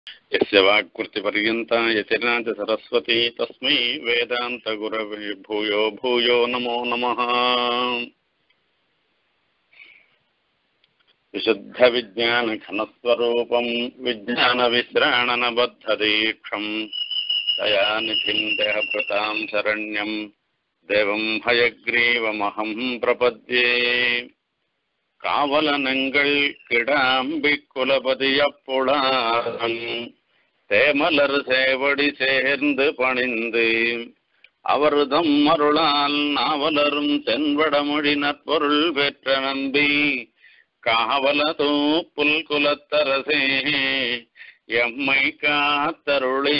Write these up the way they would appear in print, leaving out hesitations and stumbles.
यस्य वाक्कृतिपर्यन्ता यतिराज सरस्वती तस्मै वेदान्तगुरवे भूयो भूयो नमो नमः। विशुद्धविज्ञानघनस्वरूपं विज्ञानविश्राणनबद्धदीक्षं दयानिधिं देहभृतां शरण्यं देवं हयग्रीवमहं प्रपद्ये। காவலனங்கள் கிடாம்பி குலபதியப்புளான் தேமலர் சேவடி சேர்ந்து பணிந்து அவர்தம் அருளால் நாவலரும் தென்வடமொழி நற்பொருள் பெற்ற நம்பி காவலதோ புல்குலத்தரசே எம்மை காத்தருளே.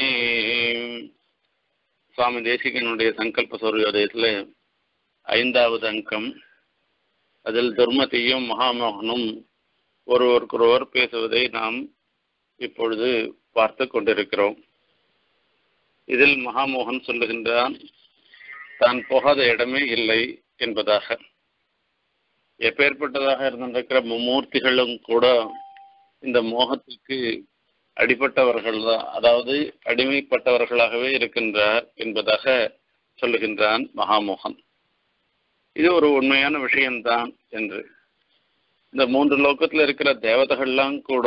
சுவாமி தேசிகனுடைய சங்கல்ப சூரியோதயத்தில் 5வது அங்கம். அதில் துர்மதியும் மகாமோகனும் ஒருவருக்கொருவர் பேசுவதை நாம் இப்பொழுது பார்த்து கொண்டிருக்கிறோம். இதில் மகாமோகன் சொல்லுகின்றான், தான் போகாத இடமே இல்லை என்பதாக. எப்பேற்பட்டதாக இருந்திருக்கிற மும்மூர்த்திகளும் கூட இந்த மோகத்துக்கு அடிப்பட்டவர்கள் தான், அதாவது அடிமைப்பட்டவர்களாகவே இருக்கின்றார் என்பதாக சொல்லுகின்றான் மகாமோகன். இது ஒரு உண்மையான விஷயம்தான் என்று. இந்த 3 லோகத்தில் இருக்கிற தேவதைகள்லாம் கூட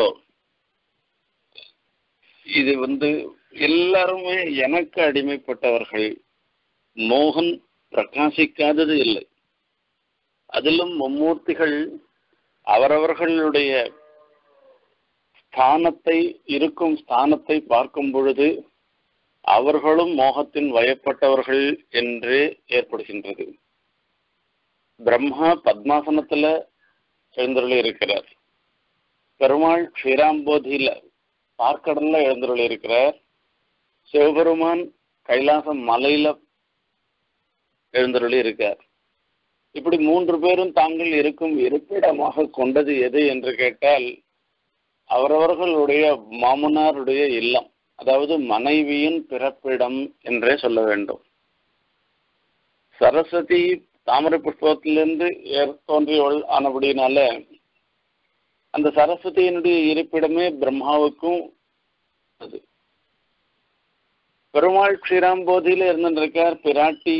இது எல்லாருமே எனக்கு அடிமைப்பட்டவர்கள். மோகன் பிரகாசிக்காதது இல்லை. அதிலும் மும்மூர்த்திகள் அவரவர்களுடைய இருக்கும் ஸ்தானத்தை பார்க்கும் பொழுது அவர்களும் மோகத்தின் வயப்பட்டவர்கள் என்றே ஏற்படுகின்றது. பிரம்மா பத்மாசனத்துல எழுந்தருளி இருக்கிறார். பெருமாள் க்ஷீராம்போதியில பார்க்கடல்ல எழுந்தருளி இருக்கிறார். சிவபெருமான் கைலாசம் மலையில எழுந்தருளி இருக்கார். இப்படி 3 பேரும் தாங்கள் இருக்கும் இருப்பிடமாக கொண்டது எது என்று கேட்டால் அவரவர்களுடைய மாமனாருடைய இல்லம், அதாவது மனைவியின் பிறப்பிடம் என்றே சொல்ல வேண்டும். சரஸ்வதி தாமரை புஷ்பத்திலிருந்து தோன்றியவள் ஆனபடினால அந்த சரஸ்வதியினுடைய இருப்பிடமே பிரம்மாவுக்கும் அது. பெருமாள் க்ஷீராம்போதியில இருந்திருக்கார். பிராட்டி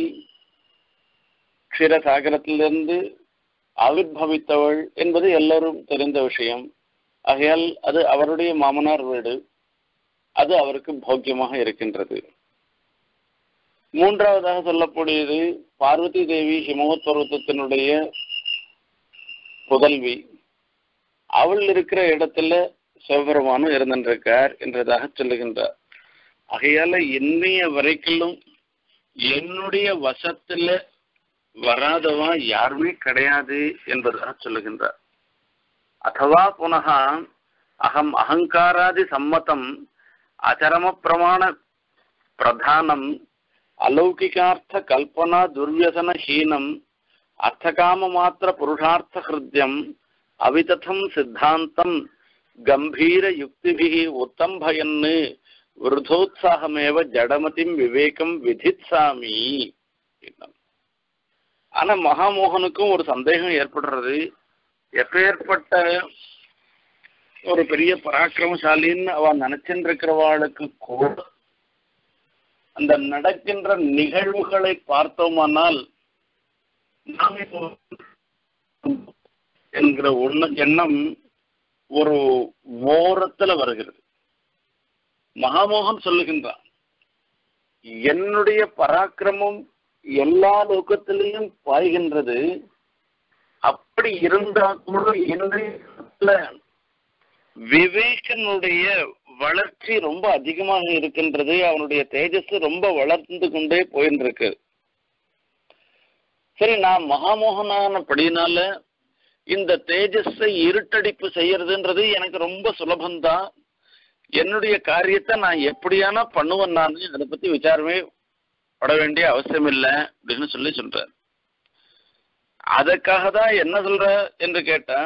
க்ஷீரசாகரத்திலிருந்து ஆவிர்பவித்தவள் என்பது எல்லோரும் தெரிந்த விஷயம். ஆகையால் அது அவருடைய மாமனார் வீடு, அது அவருக்கு போக்கியமாக இருக்கின்றது. 3வதாக சொல்லக்கூடியது பார்வதி தேவி, ஹிமவத் பர்வதத்தினுடைய புதல்வி. அவள் இருக்கிற இடத்துல சிவபெருமானும் இருந்திருக்கார் என்றதாக சொல்லுகின்றார். ஆகையால இன்னைய வரைக்கும் என்னுடைய வசத்துல வராதவா யாருமே கிடையாது என்பதாக சொல்லுகின்றார். அதுவா புனக அகம் அகங்காராதி சம்மதம் அச்சரம பிரமாண பிரதானம் अलौकिकार्थ कल्पना दुर्व्यसन हीनम अर्थकाम मात्र पुरुषार्थ हृदयम अवितथम सिद्धांतम गंभीर युक्तिभिः उत्तंभयन् वृथोत्साहमेव जडमतिम विवेकम विधित्सामि. ஆனா மகாமோகனுக்கும் ஒரு சந்தேகம் ஏற்படுறது. எப்பேற்பட்ட ஒரு பெரிய பராக்கிரமசாலின்னு அவ நினைச்சுட்டு இருக்கிறவாளுக்கு கூட அந்த நடக்கின்ற நிகழ்வுகளை பார்த்தோமானால் நாம் என்கிற எண்ணம் ஒரு ஓரத்துல வருகிறது. மகாமோகன் சொல்லுகின்றான், என்னுடைய பராக்கிரமம் எல்லா லோகத்திலையும் பாய்கின்றது. அப்படி இருந்தா கூட என்னுடைய விவேகனுடைய வளர்ச்சி ரொம்ப அதிகமாக இருக்கின்றது. அவனுடைய தேஜஸ் ரொம்ப வளர்ந்து கொண்டே போயின்னு இருக்கு. சரி, நான் மகாமோகனானபடினால இந்த தேஜஸை இருட்டடிப்பு செய்யறதுன்றது எனக்கு ரொம்ப சுலபந்தான். என்னுடைய காரியத்தை நான் எப்படியானா பண்ணுவேன், நான் அதை பத்தி விசாரமே பட வேண்டிய அவசியம் இல்லை அப்படின்னு சொல்றார். அதுக்காக தான் என்ன சொல்ற என்று கேட்டா,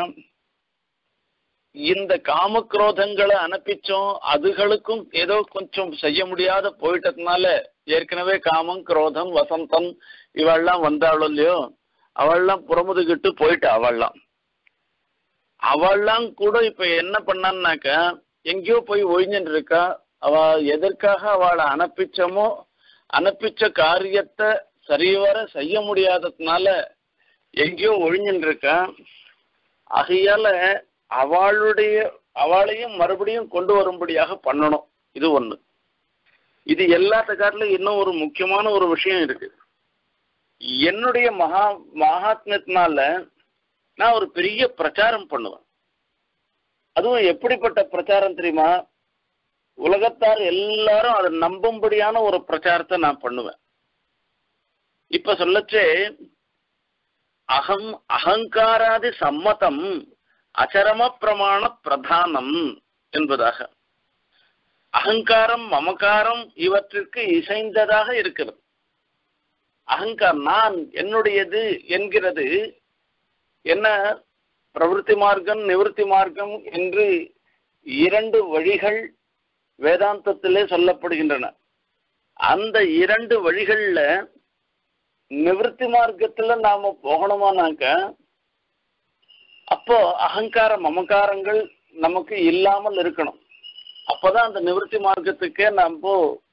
இந்த காமக்ரோதங்களை அனுப்பிச்சோம், அதுகளுக்கும் ஏதோ கொஞ்சம் செய்ய முடியாத போயிட்டதுனால, ஏற்கனவே காமம் குரோதம் வசந்தம் இவெல்லாம் வந்தாலும் இல்லையோ, அவள்லாம் புறமுதுகிட்டு போயிட்டு அவள்லாம் கூட இப்ப என்ன பண்ணான்னாக்க, எங்கேயோ போய் ஒழிஞ்சுட்டு இருக்கா. அவ எதற்காக அவளை அனுப்பிச்ச காரியத்தை சரிவர செய்ய முடியாததுனால எங்கேயோ ஒழிஞ்சுட்டு இருக்கா. ஆகையால அவளையும் மறுபடியும் கொண்டு வரும்படியாக பண்ணணும். இது ஒண்ணு. இது எல்லாத்துக்காட்டிலும் இன்னும் ஒரு முக்கியமான ஒரு விஷயம் இருக்கு. என்னுடைய மகாத்மியத்தினால நான் ஒரு பெரிய பிரச்சாரம் பண்ணுவேன். அதுவும் எப்படிப்பட்ட பிரச்சாரம் தெரியுமா? உலகத்தார் எல்லாரும் அதை நம்பும்படியான ஒரு பிரச்சாரத்தை நான் பண்ணுவேன். இப்ப சொல்லச்சே அகங்காராதி சம்மதம் அச்சரம பிரமாண பிரதானம் என்பதாக. அகங்காரம் மமகாரம் இவற்றிற்கு இசைந்ததாக இருக்கிறது. அகங்காரம் நான் என்னுடையது என்கிறது என்ன? பிரவருத்தி மார்க்கம் நிவர்த்தி மார்க்கம் என்று 2 வழிகள் வேதாந்தத்திலே சொல்லப்படுகின்றன. அந்த 2 வழிகள்ல நிவர்த்தி மார்க்கத்துல நாம போகணுமானாக்க அப்போ அகங்கார மமகாரங்கள் நமக்கு இல்லாமல் இருக்கணும். அப்பதான் அந்த நிவர்த்தி மார்க்கத்துக்கே நம்ம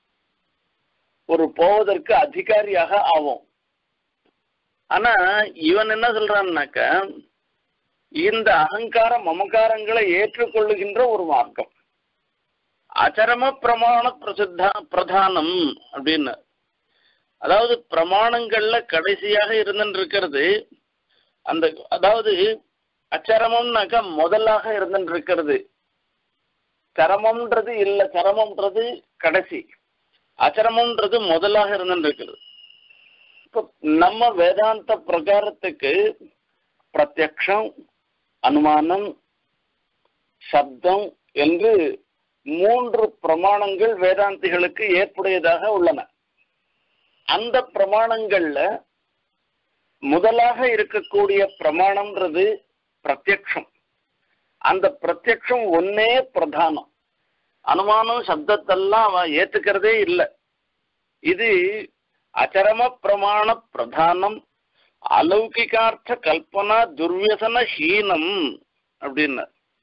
ஒரு போவதற்கு அதிகாரியாக ஆவோம். ஆனா இவன் என்ன சொல்றான்னாக்க இந்த அகங்கார மமகாரங்களை ஏற்றுக்கொள்ளுகின்ற ஒரு மார்க்கம் அச்சரம பிரமாண பிரதானம் அப்படின்னு. அதாவது பிரமாணங்கள்ல கடைசியாக இருந்துருக்கிறது அந்த, அதாவது அச்சரமம்னாக்கா முதலாக இருந்துருக்கிறது. சரமம்ன்றது இல்ல, சரமம்ன்றது கடைசி, அச்சரமம்ன்றது முதலாக இருந்துருக்கிறது. இப்போ நம்ம வேதாந்த பிரகாரத்துக்கு பிரத்யக்ஷம், அனுமானம், சப்தம் என்று 3 பிரமாணங்கள் வேதாந்திகளுக்கு ஏற்புடையதாக உள்ளன. அந்த பிரமாணங்கள்ல முதலாக இருக்கக்கூடிய பிரமாணம்ன்றது பிரத்யக்ஷம். அந்த பிரத்யக்ஷம் ஒன்னே பிரதானம். அனுமானம் சப்தத்தெல்லாம் அவன் ஏத்துக்கிறதே இல்லை. இது அச்சரம பிரமாண பிரதானம் அலௌகிகார்த்த கல்பனா துர்வியசன ஹீனம் அப்படின்னு.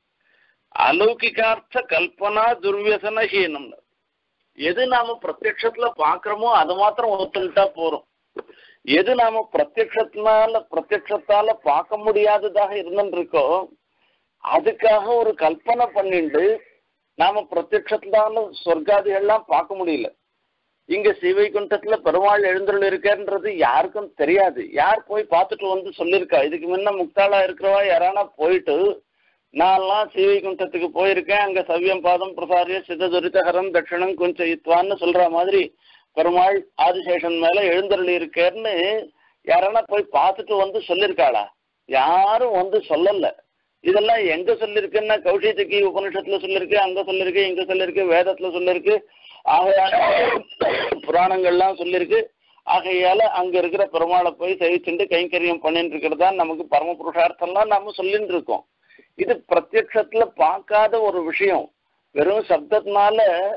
அலௌகிகார்த்த கல்பனா துர்வியசன ஹீனம். எது நாம பிரத்யக்ஷத்துல பாக்குறோமோ அது மாத்திரம் ஒத்துக்கிட்டா போறோம். எது நாம பிரத்யக்ஷத்தால பார்க்க முடியாததாக இருந்துருக்கோ அதுக்காக ஒரு கல்பனை பண்ணிட்டு நாம பிரத்யக்ஷத்தால சொர்க்காதிகள்லாம் பார்க்க முடியல. இங்க ஸ்ரீவைகுண்டத்துல பெருமாள் எழுந்தருள் இருக்காருன்றது யாருக்கும் தெரியாது. யார் போய் பார்த்துட்டு வந்து சொல்லியிருக்கா? இதுக்கு முன்ன முக்தாளா இருக்கிறவா யாரானா போயிட்டு நான்லாம் ஸ்ரீவைகுண்டத்துக்கு போயிருக்கேன், அங்க சவ்யம் பாதம் பிரசாரிய சிததுரிதஹரம் தட்சிணம் குஞ்சயித்வான்னு சொல்ற மாதிரி பெருமாள் ஆதிசேஷன் மேல எழுந்தருளி இருக்கேன்னு யாரானா போய் பார்த்துட்டு வந்து சொல்லியிருக்காளா? யாரும் வந்து சொல்லல. இதெல்லாம் எங்க சொல்லிருக்குன்னா கௌஷிகி உபனிஷத்துல சொல்லிருக்கு, அங்க சொல்லிருக்கு, இங்க சொல்லிருக்கு, வேதத்துல சொல்லிருக்கு, ஆகையால புராணங்கள்லாம் சொல்லிருக்கு. ஆகையால அங்க இருக்கிற பெருமாளை போய் சேவிச்சுட்டு கைங்கரியம் பண்ணிட்டு இருக்கிறதா நமக்கு பரம புருஷார்த்தம்லாம் நாம சொல்லிட்டு இருக்கோம். இது பிரத்யக்ஷத்துல பார்க்காத ஒரு விஷயம். வெறும் சப்தத்தினால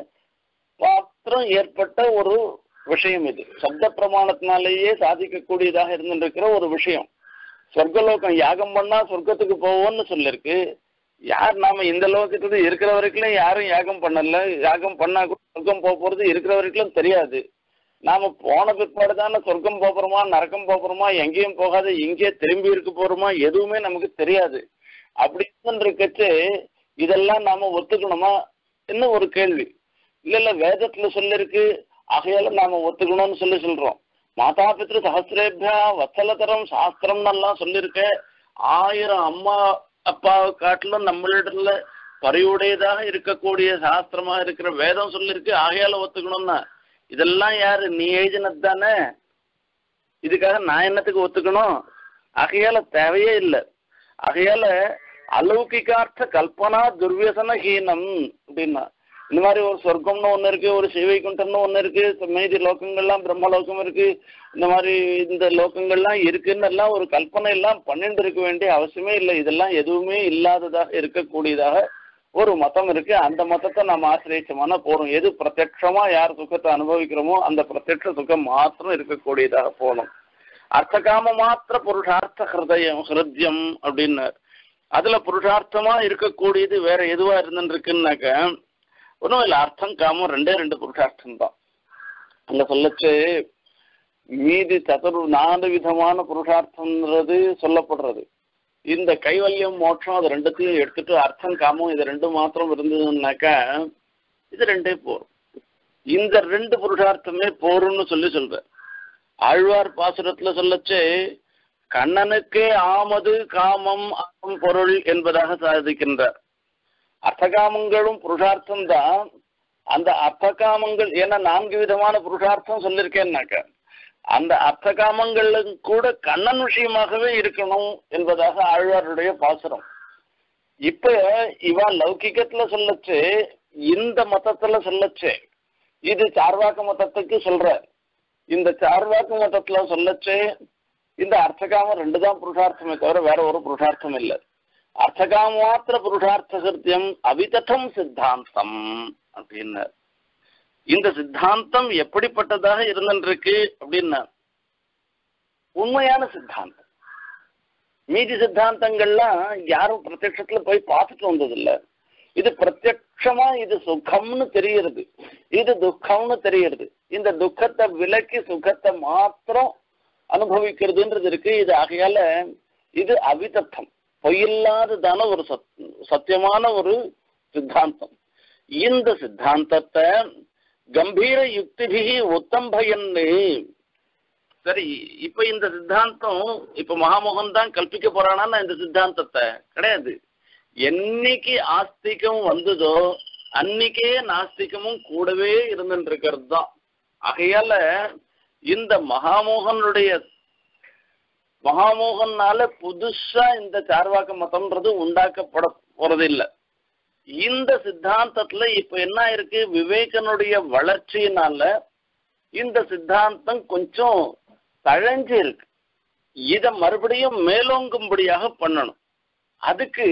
மாத்திரம் ஏற்பட்ட ஒரு விஷயம். இது சப்த பிரமாணத்தினாலேயே சாதிக்கக்கூடியதாக இருந்துருக்கிற ஒரு விஷயம். சொர்க்கலோகம் யாகம் பண்ணா சொர்க்கத்துக்கு போவோம்னு சொல்லிருக்கு. யார் நாம இந்த லோகத்துல இருக்கிற வரைக்கும் யாரும் யாகம் பண்ணல. யாகம் பண்ணா கூட சொர்க்கம் போறது இருக்கிற வரைக்கும் தெரியாது. நாம போன பிற்பாடு தானே சொர்க்கம் போறோமா நரக்கம் போறோமா எங்கேயும் போகாத இங்கே திரும்பி இருக்க போறோமா எதுவுமே நமக்கு தெரியாது. அப்படி இருக்கச்சு இதெல்லாம் நாம ஒத்துக்கணுமா என்ன ஒரு கேள்வி. இல்ல வேதத்துல சொல்லிருக்கு, ஆகையால நாம ஒத்துக்கணும்னு சொல்றோம். மாதா பித்ரு சஹசிரேபியா வத்சலதரம் சாஸ்திரம்னு எல்லாம் சொல்லியிருக்க. 1000 அம்மா அப்பாவை காட்டிலும் நம்மளிடத்துல பரிவுடையதாக இருக்கக்கூடிய சாஸ்திரமா இருக்கிற வேதம் சொல்லிருக்கு. ஆகையால ஒத்துக்கணும்னா இதெல்லாம் யாரு? நீ எழுதினது தானே. இதுக்காக நான் என்னத்துக்கு ஒத்துக்கணும்? ஆகையால தேவையே இல்லை. ஆகையால அலௌகிகார்த்த கல்பனா துர்வியசன ஹீனம் அப்படின்னா இந்த மாதிரி ஒரு சொர்க்கம்னு ஒண்ணு இருக்கு, ஒரு சிவைகுண்டம்னு ஒண்ணு இருக்கு, மீதி லோகங்கள்லாம் பிரம்மலோகம் இருக்கு, இந்த மாதிரி இந்த லோகங்கள்லாம் இருக்குன்னு எல்லாம் ஒரு கல்பனை எல்லாம் பண்ணிட்டு இருக்க வேண்டிய அவசியமே இல்லை. இதெல்லாம் எதுவுமே இல்லாததாக இருக்கக்கூடியதாக ஒரு மதம் இருக்கு. அந்த மதத்தை நம்ம ஆசிரியச்சமான போறோம். எது பிரத்யட்சமா யார் சுகத்தை அனுபவிக்கிறோமோ அந்த பிரத்யட்ச சுகம் மாத்திரம் இருக்கக்கூடியதாக போகணும். அர்த்தகாம மாத்திர புருஷார்த்த ஹிருதயம் அப்படின்னு அதுல புருஷார்த்தமா இருக்கக்கூடியது வேற எதுவா இருந்துருக்குன்னாக்க ஒன்றும் இல்லை, அர்த்தம் காமம் ரெண்டு புருஷார்த்தம் தான். அங்க சொல்லச்சு மீதி 4 விதமான புருஷார்த்தம்ன்றது சொல்லப்படுறது. இந்த கைவல்யம் மோட்சம் அது ரெண்டுத்தையும் எடுத்துட்டு அர்த்தம் காமம் இது 2 மாத்திரம் இருந்ததுன்னாக்கா இது 2 போரும். இந்த 2 புருஷார்த்தமே போரும்னு சொல்ற. ஆழ்வார் பாசுரத்துல சொல்லச்சு கண்ணனுக்கே ஆமது காமம் ஆம் பொருள் என்பதாக சாதிக்கின்றார். அர்த்தகாமங்களும் புருஷார்த்தம் தான். அந்த அர்த்தகாமங்கள் ஏன்னா 4 விதமான புருஷார்த்தம் சொல்லியிருக்கேன்னாக்க அந்த அர்த்தகாமங்களும் கூட கண்ணன் விஷயமாகவே இருக்கணும் என்பதாக ஆழ்வாருடைய பாசுரம். இப்ப இவா லௌகிகத்துல சொல்லச்சு, இந்த மதத்துல சொல்லச்சு, இது சார்வாக்க மதத்துக்கு சொல்ற. இந்த சார்வாக்க மதத்துல சொல்லச்சு இந்த அர்த்தகாமம் 2 தான் புருஷார்த்தமே தவிர வேற ஒரு புருஷார்த்தம் இல்லை. அர்த்தகாம மாத்திர புருஷார்த்த கிருத்தியம் அவிததம் சித்தாந்தம் அப்படின்னு. இந்த சித்தாந்தம் எப்படிப்பட்டதாக இருந்துருக்கு அப்படின்னா உண்மையான சித்தாந்தம். மீதி சித்தாந்தங்கள்லாம் யாரும் பிரத்யட்சத்துல போய் பார்த்துட்டு வந்ததில்லை. இது பிரத்யட்சமா இது சுகம்னு தெரியுது, இது துக்கம்னு தெரியுது. இந்த துக்கத்தை விலக்கி சுகத்தை மாத்திரம் அனுபவிக்கிறதுன்றது இருக்கு. இது ஆகையால இது அவிதத்தம், பொய்யில்லாததான ஒரு சத்தியமான ஒரு சித்தாந்தம். இந்த சித்தாந்தத்தை கம்பீர யுக்திபிகி உத்தம்பயன்னு. சரி, இப்ப இந்த சித்தாந்தம் இப்ப மகாமோகன் தான் கல்பிக்க போறானா இந்த சித்தாந்தத்தை? கிடையாது. என்னைக்கு ஆஸ்திகம் வந்ததோ அன்னைக்கே நாஸ்திகமும் கூடவே இருந்துட்டு இருக்கிறது தான். ஆகையால இந்த மகாமோகனால புதுசா இந்த சார்வாக்க மதம்ன்றது உண்டாக்கப்பட போறது இல்லை. இந்த சித்தாந்தத்துல இப்ப என்ன இருக்கு, விவேகனுடைய வளர்ச்சியினால இந்த சித்தாந்தம் கொஞ்சம் தழைஞ்சு இருக்கு. இத மறுபடியும் மேலோங்கும்படியாக பண்ணணும். அதுக்கு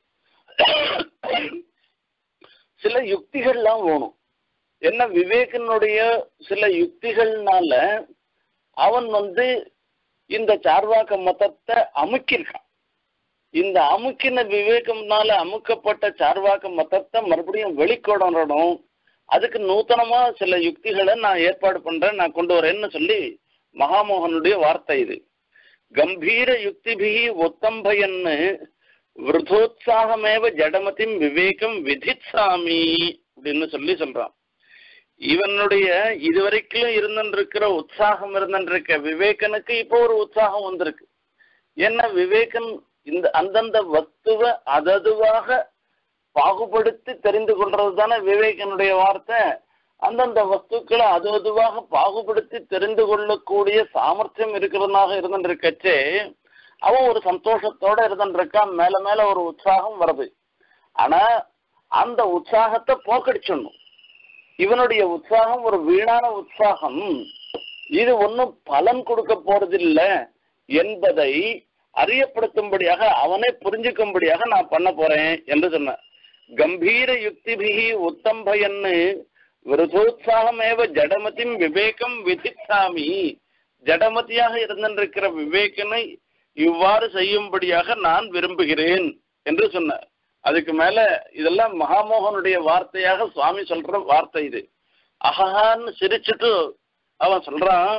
சில யுக்திகள்லாம் வேணும். என்ன, விவேகனுடைய சில யுக்திகள்னால அவன் இந்த சார்வாக்க மதத்தை அமுக்கியிருக்கான். இந்த அமுக்கின விவேகம்னால அமுக்கப்பட்ட சார்வாக்க மதத்தை மறுபடியும் வெளிக்கொணரணும். அதுக்கு நூத்தனமா சில யுக்திகளை நான் ஏற்பாடு பண்றேன், நான் கொண்டு வரேன்னு சொல்லி மகாமோகனுடைய வார்த்தை இது. கம்பீர யுக்திபிகி ஒத்தம்பயன்னு விருதோத்சாகமேவ ஜடமதிம் விவேகம் விதிச்சாமி அப்படின்னு சொல்றான். இவனுடைய இதுவரைக்கும் இருந்திருக்கிற உற்சாகம் இருந்திருக்க விவேகனுக்கு இப்போ ஒரு உற்சாகம் வந்திருக்கு. என்ன, விவேகன் இந்த அந்தந்த வஸ்துவை அததுவாக பாகுபடுத்தி தெரிந்து கொள்றது தானே விவேகனுடைய வார்த்தை. அந்தந்த வஸ்துக்களை அதுவாக பாகுபடுத்தி தெரிந்து கொள்ளக்கூடிய சாமர்த்தியம் இருக்கிறதாக இருந்துருக்கச்சே அவன் ஒரு சந்தோஷத்தோட இருந்துருக்கான். மேல மேல ஒரு உற்சாகம் வருது. ஆனா அந்த உற்சாகத்தை போக்கடிச்சிடணும். இவனுடைய உற்சாகம் ஒரு வீணான உற்சாகம், இது ஒன்னும் பலன் கொடுக்க போறதில்லை என்பதை அறியப்படுத்தும்படியாக அவனை புரிஞ்சுக்கும்படியாக நான் பண்ண போறேன் என்று சொன்ன. கம்பீர யுக்திபிகி உத்தம்பயன்னு விருதோத்சாகமேவ ஜடமதிம் விவேகம் விதிச்சாமி. ஜடமதியாக இருந்திருக்கிற விவேகனை இவ்வாறு செய்யும்படியாக நான் விரும்புகிறேன் என்று சொன்னார். அதுக்கு மேல இதெல்லாம் மகாமோகனுடைய வார்த்தையாக சுவாமி சொல்ற வார்த்தை இது. அஹான்னு சிரிச்சுட்டு அவன் சொல்றான்,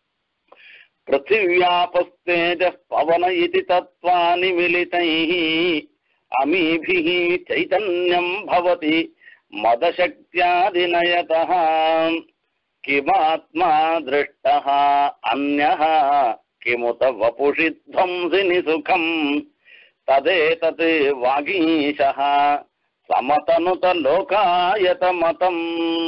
பிருத்திவியாபஸ்தேஜ பவன இதி தத்வானி மிலிதைஹ அமீபிஹ சைதன்யம் பவதி மதசக்தியாதிநயதஹ கிமாத்மா திருஷ்டஹ அன்யஹ கிமுத வபுஷி த்வம்சினி சுகம் ததேதத் வாகீஷஹ சமதனுத லோகாயத மதம்.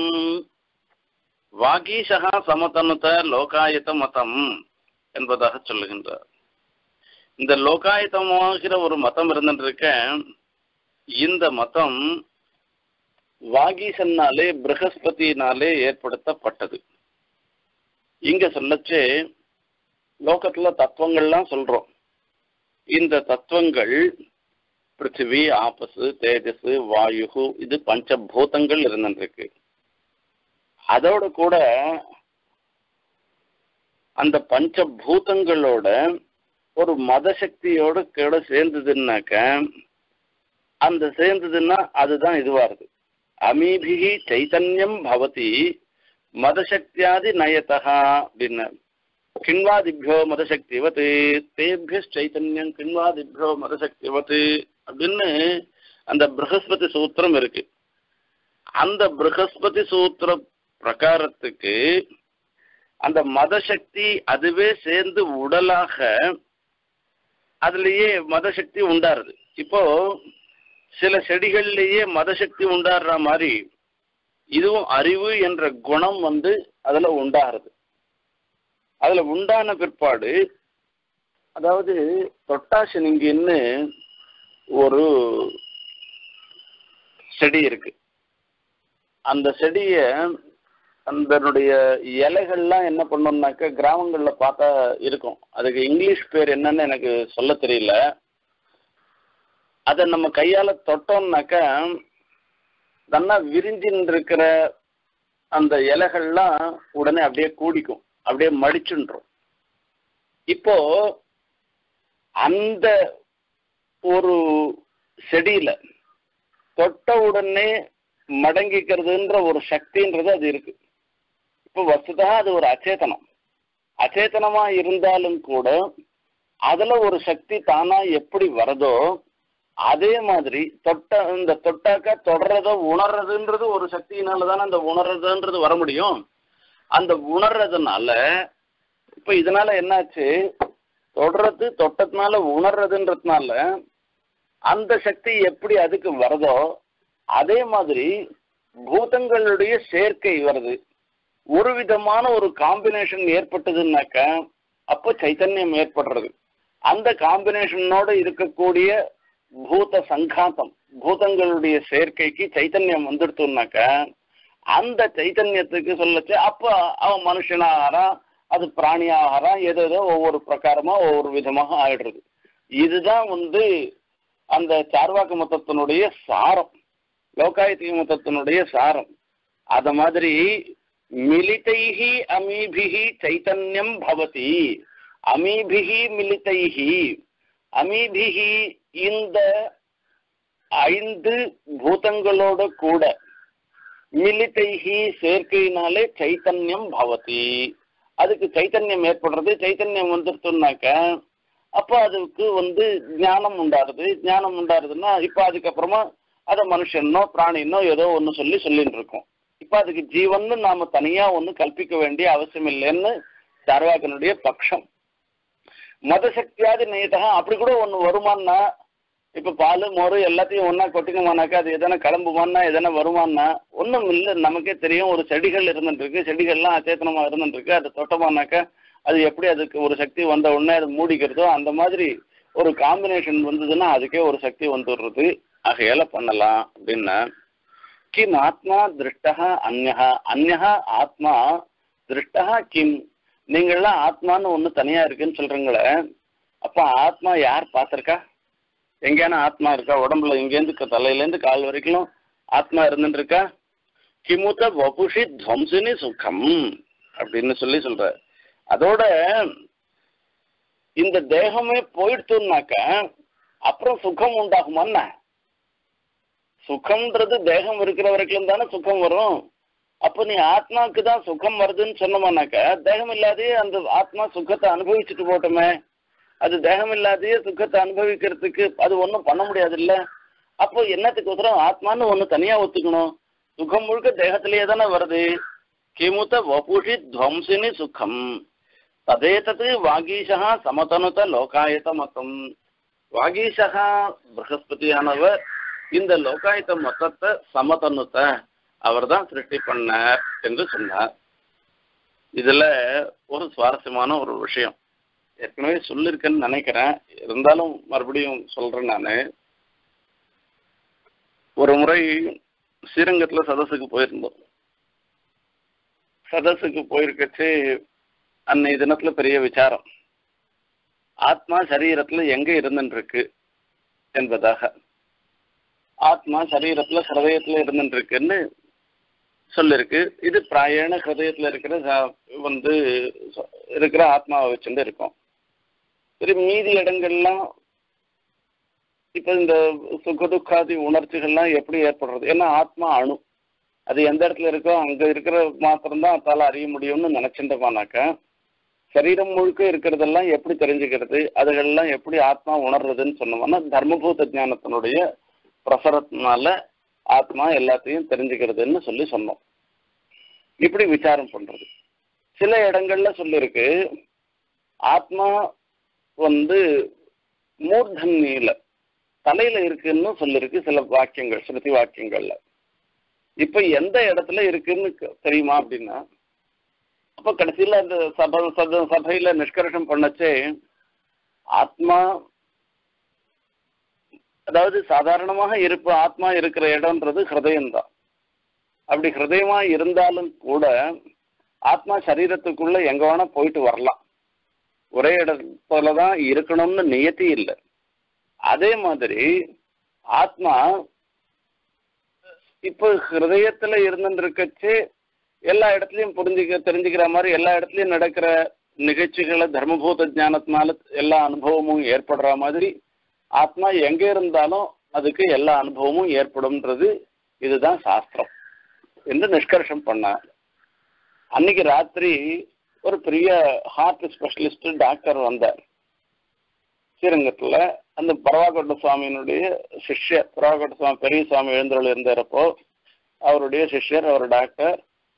வாகீஷஹ சமதனுத லோகாயத மதம் என்பதாக சொல்லுகின்றார். இந்த லோகாயத்தமாகிற ஒரு மதம் இருந்துருக்க, இந்த மதம் வாகீசன்னாலே பிரகஸ்பதினாலே ஏற்படுத்தப்பட்டது. இங்க சொல்லச்சே லோகத்துல தத்துவங்கள்லாம் சொல்றோம். இந்த தத்துவங்கள் பிருத்திவி, ஆபசு, தேஜஸ், வாயு, இது பஞ்சபூதங்கள் இருந்துருக்கு. அதோட கூட அந்த பஞ்சபூதங்களோட ஒரு மத சக்தியோட கூட சேர்ந்ததுன்னாக்க அந்த சேர்ந்ததுன்னா அதுதான் இதுவாருது. அமீபிகி சைத்தன்யம் பவதி மதசக்தியாதி நயத்தகா அப்படின்னு கிண்வாதிபியோ மதசக்திவத்து தேபிய சைத்தன்யம் கிண்வாதிபியோ மதசக்திவத்து அப்படின்னு அந்த ப்ரஹஸ்பதி சூத்திரம் இருக்கு. அந்த ப்ரஹஸ்பதி சூத்திர பிரகாரத்துக்கு அந்த மதசக்தி அதுவே சேர்ந்து உடலாக அதுலேயே மதசக்தி உண்டாருது. இப்போ சில செடிகள்லேயே மதசக்தி உண்டாடுற மாதிரி இதுவும் அறிவு என்ற குணம் அதுல உண்டாகிறது. அதுல உண்டான பிற்பாடு அதாவது தொட்டாசினிங்கின்னு ஒரு செடி இருக்கு. அந்த செடிய அதனுடைய இலைகள்லாம் என்ன பண்ணோம்னாக்க கிராமங்கள்ல பார்த்தா இருக்கும். அதுக்கு இங்கிலீஷ் பேர் என்னன்னு எனக்கு சொல்ல தெரியல. அதை நம்ம கையால தொட்டோம்னாக்க நல்லா விரிஞ்சின்னு இருக்கிற அந்த இலைகள்லாம் உடனே அப்படியே கூடிக்கும், அப்படியே மடிச்சுன்றோம். இப்போ அந்த ஒரு செடியில தொட்ட உடனே மடங்கிக்கிறதுன்ற ஒரு சக்தின்றது அது இருக்கு. இப்போ வஸ்துதா அது ஒரு அச்சேதனம். அச்சேதனமா இருந்தாலும் கூட அதுல ஒரு சக்தி தானா எப்படி வரதோ அதே மாதிரி இந்த தொட்டாக்க தொடர்றத உணர்றதுன்றது ஒரு சக்தியினாலதானே அந்த உணர்றதுன்றது வர முடியும். அந்த உணர்றதுனால இப்ப இதனால என்னாச்சு, தொடர்றது தொட்டதுனால உணர்றதுன்றதுனால அந்த சக்தி எப்படி அதுக்கு வருதோ அதே மாதிரி பூதங்களுடைய சேர்க்கை வருது. ஒரு விதமான ஒரு காம்பினேஷன் ஏற்பட்டதுன்னாக்க அப்போ சைத்தன்யம் ஏற்படுறது. அந்த காம்பினேஷனோட இருக்கக்கூடிய பூத சங்காத்தம், பூதங்களுடைய சேர்க்கைக்கு சைத்தன்யம் வந்துடுத்துனாக்க அந்த சைத்தன்யத்துக்கு சொல்லச்சு அப்ப அவன் மனுஷனாகிறான், அது பிராணி ஆகிறான், ஏதோ ஒவ்வொரு பிரகாரமா ஒவ்வொரு விதமாக ஆயிடுறது. இதுதான் அந்த சார்வாக்க மதத்தினுடைய சாரம், லோகாயத்திக மதத்தினுடைய சாரம். அத மாதிரி மிலிதைஹி அமீபிஹி சைத்தன்யம் பவதி, அமீபிஹி மிலிதைஹி, அமீபிஹி இந்த 5 பூதங்களோட கூட மிலிதைஹி சேர்க்கையினாலே சைத்தன்யம் பவதி, அதுக்கு சைத்தன்யம் ஏற்படுறது. சைத்தன்யம் வந்துருச்சுனாக்க அப்போ அதுக்கு ஞானம் உண்டாருது. ஞானம் உண்டாருதுன்னா இப்போ அதுக்கப்புறமா அதை மனுஷனோ பிராணினோ ஏதோ ஒன்று சொல்லிட்டு இருக்கோம். இப்போ அதுக்கு ஜீவன்னு நாம தனியா கல்பிக்க வேண்டிய அவசியம் இல்லைன்னு சார்வாக்கனுடைய பட்சம். மதசக்தியாதி நேயத்தகா அப்படி கூட ஒன்று வருமானா, இப்போ பால் மோர் எல்லாத்தையும் ஒன்றா கொட்டிக்குமானாக்கா அது எதனா கிளம்புமானா எதனா வருமானா ஒன்றும் இல்லை. நமக்கே தெரியும், ஒரு செடிகள் இருந்துருக்கு, செடிகள்லாம் அச்சேத்தனமா இருந்துருக்கு. அதை தொட்டமானாக்கா அது எப்படி அதுக்கு ஒரு சக்தி வந்த உடனே அது மூடிக்கிறதோ அந்த மாதிரி ஒரு காம்பினேஷன் வந்ததுன்னா அதுக்கே ஒரு சக்தி வந்துடுறது. ஆகையால பண்ணலாம் அப்படின்னா கிம் ஆத்மா திருஷ்டா அந்யஹா, அந்யஹா ஆத்மா திருஷ்டா கிம், நீங்கள்லாம் ஆத்மான்னு ஒன்று தனியா இருக்குன்னு சொல்றீங்களே, அப்ப ஆத்மா யார் பார்த்திருக்கா? எங்கேயான ஆத்மா இருக்கா? உடம்புல இங்கேருந்து தலையிலேருந்து கால் வரைக்கும் ஆத்மா இருந்துட்டு இருக்கா? கிமுத வபுஷி துவம்சினி சுகம் அப்படின்னு சொல்ற. அதோட இந்த தேகமே போயிடுத்துனாக்க அப்புறம் சுகம் உண்டாகுமான்னா? சுகம்ன்றது தேகம் இருக்கிற வரைக்கும் தானே சுகம் வரும். அப்போ நீ ஆத்மாவுக்கு தான் சுகம் வருதுன்னு சொன்னோம்னாக்கா தேகம் இல்லாதே அந்த ஆத்மா சுகத்தை அனுபவிச்சுட்டு போட்டோமே, அது தேகம் இல்லாதே சுகத்தை அனுபவிக்கிறதுக்கு அது ஒன்றும் பண்ண முடியாது இல்ல. அப்போ என்னத்துக்கு ஒருத்தரம் ஆத்மான்னு ஒன்று தனியா ஒத்துக்கணும்? சுகம் முழுக்க தேகத்திலேயே தானே வருது. கிமுத வபுஷி துவம்சினி சுகம் ததேதது வாகீஷா சமதனுத லோகாயத மதம். வாகீஷா ப்ரஹஸ்பதியானவர் இந்த லோகாயத்த மொத்தத்தை சமதனுத்த அவர் தான் சிருஷ்டி பண்ணார் என்று சொன்னார். இதுல ஒரு சுவாரஸ்யமான ஒரு விஷயம் ஏற்கனவே சொல்லியிருக்கேன்னு நினைக்கிறேன், இருந்தாலும் மறுபடியும் சொல்றேன். நான் ஒரு முறை ஸ்ரீரங்கத்துல சதஸுக்கு போயிருந்தோம். சதஸுக்கு போயிருக்கச்சு அன்னைய தினத்துல பெரிய விசாரம், ஆத்மா சரீரத்துல எங்க இருந்துருக்கு என்பதாக. ஆத்மா சரீரத்துல ஹிருதயத்துல இருந்துருக்குன்னு சொல்லிருக்கு. இது பிராயண ஹிருதயத்துல இருக்கிற இருக்கிற ஆத்மாவை வச்சுட்டு இருக்கும். சரி, மீதி இடங்கள்லாம் இப்ப இந்த சுகதுக்காதி உணர்ச்சிகள்லாம் எப்படி ஏற்படுறது? ஏன்னா ஆத்மா அணு, அது எந்த இடத்துல இருக்கோ அங்க இருக்கிற மாத்திரம்தான் அதால அறிய முடியும்னு நினைச்சுட்டோமானாக்கா, சரீரம் முழுக்க இருக்கிறதெல்லாம் எப்படி தெரிஞ்சுக்கிறது, அதுகள்லாம் எப்படி ஆத்மா உணர்றதுன்னு சொன்னோம்னா தர்மபூத ஞானத்தினுடைய பிரசரத்தினால ஆத்மா எல்லாத்தையும் தெரிஞ்சுக்கிறதுன்னு சொன்னோம். இப்படி விசாரம் பண்றது. சில இடங்கள்ல சொல்லிருக்கு ஆத்மா மூர்தன்யில தலையில இருக்குன்னு சொல்லிருக்கு சில வாக்கியங்கள், ஸ்ருதி வாக்கியங்கள்ல. இப்ப எந்த இடத்துல இருக்குன்னு தெரியுமா அப்படின்னா, அப்ப கடைசியில அந்த சபையில நிஷ்கர்ஷம் பண்ணச்சே ஆத்மா, அதாவது சாதாரணமாக ஆத்மா இருக்கிற இடம்ன்றது ஹிருதயம்தான். அப்படி ஹிருதயமா இருந்தாலும் கூட ஆத்மா சரீரத்துக்குள்ள எங்க வேணா போயிட்டு வரலாம், ஒரே இடத்துலதான் இருக்கணும்னு நியத்தி இல்லை. அதே மாதிரி ஆத்மா இப்ப ஹிருதயத்துல இருந்துருக்கச்சு எல்லா இடத்துலயும் தெரிஞ்சுக்கிற மாதிரி எல்லா இடத்துலயும் நடக்கிற நிகழ்ச்சிகளை தர்மபூத ஞானத்தினால எல்லா அனுபவமும் ஏற்படுற மாதிரி ஆத்மா எங்க இருந்தாலும் அதுக்கு எல்லா அனுபவமும் ஏற்படும்ன்றது இதுதான் சாஸ்திரம் என்று நிஷ்கர்ஷம் பண்ணார். அன்னைக்கு ராத்திரி ஒரு பெரிய ஹார்ட் ஸ்பெஷலிஸ்ட் டாக்டர் வந்தார் ஸ்ரீரங்கத்துல. அந்த பரவாக்கோட்ட சுவாமியினுடைய சிஷ்யர், பரவாக்கோட்ட சுவாமி பெரிய சுவாமி எழுந்தருள் இருந்தாரப்போ அவருடைய சிஷ்யர், அவர் டாக்டர்.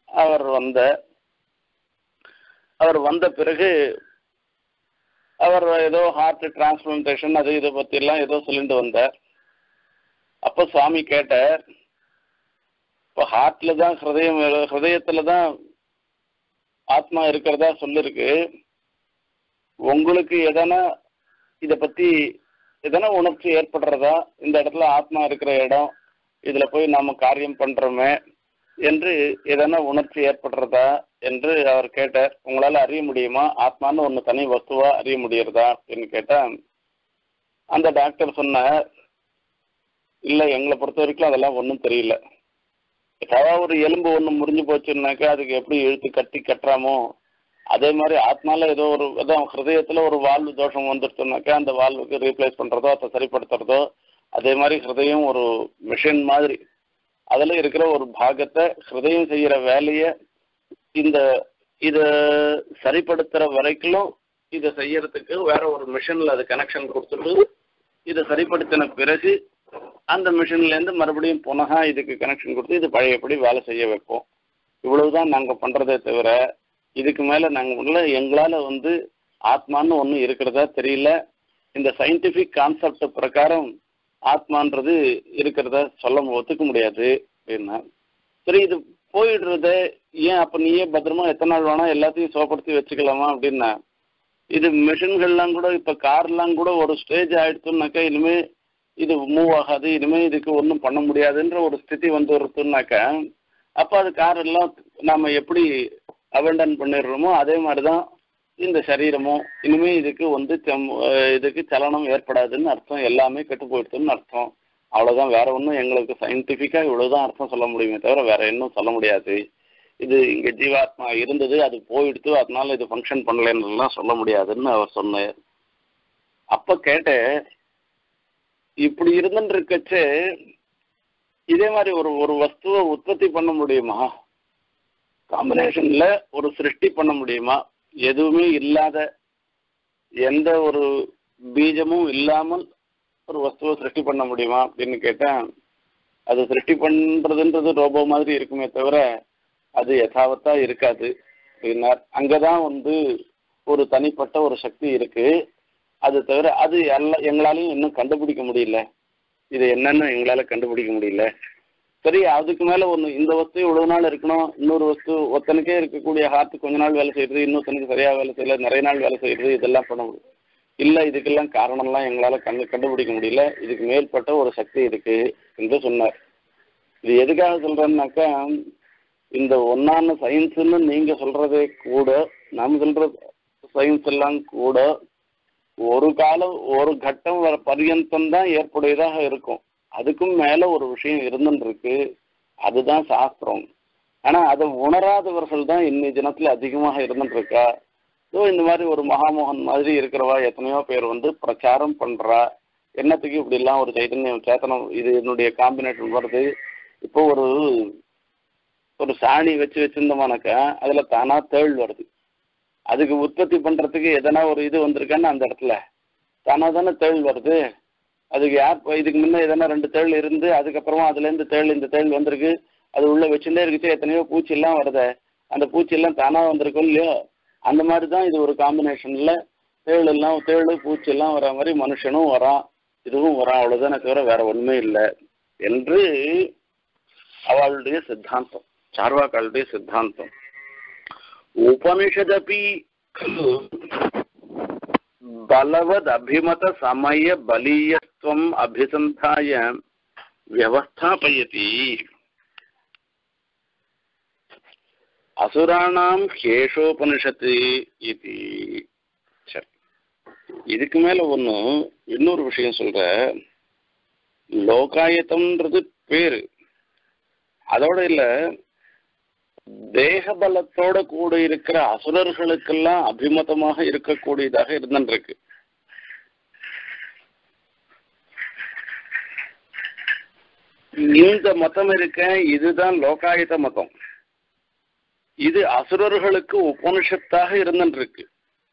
அவர் வந்த பிறகு அவர் ஏதோ ஹார்ட் டிரான்ஸ்பிளான்டேஷன் அது இதை பத்தி எல்லாம் ஏதோ சொல்லிட்டு வந்தார். அப்போ சுவாமி கேட்டார், இப்போ ஹார்ட்ல தான் ஹிருதயத்துலதான் ஆத்மா இருக்கிறதா சொல்லிருக்கு, உங்களுக்கு எதனா இதை பத்தி எதனா உணர்ச்சி ஏற்படுறதா, இந்த இடத்துல ஆத்மா இருக்கிற இடம், இதுல போய் நாம காரியம் பண்றோமே என்று எதனா உணர்ச்சி ஏற்படுறதா என்று அவர் கேட்டார். உங்களால அறிய முடியுமா, ஆத்மான்னு ஒண்ணு தனி வஸ்துவா அறிய முடியறதா அப்படின்னு கேட்டா, அந்த டாக்டர் சொன்னார், இல்ல எங்களை பொறுத்த வரைக்கும் அதெல்லாம் ஒன்றும் தெரியல. ஏதாவது ஒரு எலும்பு ஒன்று முறிஞ்சு போச்சுன்னாக்கா அதுக்கு எப்படி இழுத்து கட்டுறாமோ அதே மாதிரி ஆத்மால ஏதோ ஒரு அதான் ஹிருதயத்துல ஒரு வால்வு தோஷம் வந்துருச்சுனாக்கா அந்த வால்வுக்கு ரீப்ளேஸ் பண்றதோ அதை சரிப்படுத்துறதோ, அதே மாதிரி ஹிருதயம் ஒரு மிஷின் மாதிரி, அதுல இருக்கிற ஒரு பாகத்தை ஹிருதயம் செய்யற வேலைய இத சரிப்படுத்துற வரைக்கும் இதை செய்யறதுக்கு வேற ஒரு மிஷின்ல அது கனெக்ஷன் கொடுத்துட்டு இதை சரிப்படுத்தின பிறகு அந்த மிஷின்ல இருந்து மறுபடியும் புனகா இதுக்கு கனெக்ஷன் கொடுத்து இது பழையபடி வேலை செய்ய வைப்போம். இவ்வளவுதான் நாங்க பண்றதே தவிர இதுக்கு மேல நாங்க எங்களால ஆத்மான்னு ஒண்ணு இருக்கிறதா தெரியல. இந்த சயின்டிபிக் கான்செப்ட் பிரகாரம் ஆத்மான்றது இருக்கிறதா ஒத்துக்க முடியாது அப்படின்னா, சரி இது போயிடுறத ஏன் அப்ப நீயே பத்திரமா எத்தனை நாள் வேணா எல்லாத்தையும் சோப்படுத்தி வச்சுக்கலாமா அப்படின்னா, இது மிஷின்கள்லாம் கூட இப்ப கார்லாம் கூட ஒரு ஸ்டேஜ் ஆயிடுச்சுன்னாக்கா இனிமே இது மூவ் ஆகாது, இனிமே இதுக்கு ஒன்றும் பண்ண முடியாதுன்ற ஒரு ஸ்திதி வருதுன்னாக்கா, அப்போ அது கார் எல்லாம் நாம எப்படி அபண்டன் பண்ணிடுறோமோ அதே மாதிரிதான் இந்த சரீரமும் இனிமே இதுக்கு இதுக்கு சலனம் ஏற்படாதுன்னு அர்த்தம், எல்லாமே கெட்டு போயிடுதுன்னு அர்த்தம். அவ்வளவுதான், வேற ஒன்றும் எங்களுக்கு சயின்டிபிக்கா இவ்வளவுதான் அர்த்தம் சொல்ல முடியுமே தவிர வேற இன்னும் சொல்ல முடியாது. இது இங்க ஜீவாத்மா இருந்தது, அது போயிடுத்து, அதனால இது ஃபங்க்ஷன் பண்ணலன்னு சொல்ல முடியாதுன்னு அவர் சொன்னார். அப்ப கேட்ட, இப்படி இருந்துட்டு இருக்கச்சு இதே மாதிரி ஒரு வஸ்துவை உற்பத்தி பண்ண முடியுமா, காம்பினேஷன்ல ஒரு சிருஷ்டி பண்ண முடியுமா, எதுவுமே இல்லாத எந்த ஒரு பீஜமும் இல்லாமல் ஒரு வஸ்துவை சிருஷ்டி பண்ண முடியுமா அப்படின்னு கேட்டேன். அது சிருஷ்டி பண்றதுன்றது ரோபோ மாதிரி இருக்குமே தவிர அது யதாவத்தா இருக்காது அப்படின்னார். அங்கதான் ஒரு தனிப்பட்ட ஒரு சக்தி இருக்கு, அது தவிர அது எங்களாலையும் இன்னும் கண்டுபிடிக்க முடியல, இது என்னன்னு எங்களால கண்டுபிடிக்க முடியல. சரி, அதுக்கு மேல இந்த வஸ்து இவ்வளவு நாள் இருக்கணும், இன்னொரு வஸ்து ஒத்தனுக்கே இருக்கக்கூடிய ஹார்ட் கொஞ்ச நாள் வேலை செய்யறது, இன்னொருத்தனுக்கு சரியா வேலை செய்யல, நிறைய நாள் வேலை செய்யறது, இதெல்லாம் பண்ண முடியும் இல்ல, இதுக்கெல்லாம் காரணம்லாம் எங்களால கண்டுபிடிக்க முடியல, இதுக்கு மேற்பட்ட ஒரு சக்தி இருக்கு என்று சொன்னார். இது எதுக்காக சொல்றேன்னாக்கா, இந்த ஒன்னான சயின்ஸ்ன்னு நீங்க சொல்றதே கூட, நாம சொல்ற சயின்ஸ் எல்லாம் கூட ஒரு காலம் ஒரு கட்டம் பர்யந்தம் தான் ஏற்புடையதாக இருக்கும், அதுக்கும் மேல ஒரு விஷயம் இருந்துட்டு இருக்கு, அதுதான் சாஸ்திரம். ஆனா அதை உணராதவர்கள் தான் இன்னைய தினத்துல அதிகமாக இருந்துட்டு இருக்கா இந்த மாதிரி ஒரு மகாமோகன் மாதிரி இருக்கிறவா எத்தனையோ பேர் பிரச்சாரம் பண்றா. என்னத்துக்கு இப்படி எல்லாம் ஒரு சைத்தன்யம் சேத்தனம் இது என்னுடைய காம்பினேஷன் வருது. இப்போ ஒரு சாணி வச்சிருந்தோமானாக்கா அதுல தானா தேள் வருது. அதுக்கு உற்பத்தி பண்றதுக்கு எதனா ஒரு இது வந்திருக்கான்னு அந்த இடத்துல தானா தானே தேள் வருது. அதுக்கு இதுக்கு முன்ன எதனா 2 தேள் இருந்து அதுக்கப்புறமா அதுல இருந்து இந்த தேள் வந்திருக்கு. அது உள்ள வச்சுட்டே இருக்குது. எத்தனையோ பூச்சி எல்லாம் வருது. அந்த பூச்சி எல்லாம் தானா வந்திருக்கும் இல்லையோ. அந்த மாதிரிதான் இது ஒரு காம்பினேஷன்ல தேள் பூச்சி எல்லாம் வர மாதிரி மனுஷனும் வரான், இதுவும் வரான். அவ்வளவுதானே தவிர வேற ஒண்ணுமே இல்லை என்று அவளுடைய சித்தாந்தம், சார்வாக்களுடைய சித்தாந்தம். உபனிஷதபி பலவத் அபிமத சமய பலீயத்வம் அபிசந்தாய வியவஸ்தாபயதி அசுராணாம் ஹேஷோபனிஷத்து இது. சரி, இதுக்கு மேல இன்னொரு விஷயம் சொல்ற. லோகாயத்தம்ன்றது பேரு, அதோட இல்ல தேக பலத்தோட கூட இருக்கிற அசுரர்களுக்கெல்லாம் அபிமதமாக இருக்கக்கூடியதாக இருந்துருக்கு. இந்த மதம் இருக்க இதுதான் லோகாயத்த மதம். இது அசுரர்களுக்கு உபனிஷத்தாக இருந்துருக்கு.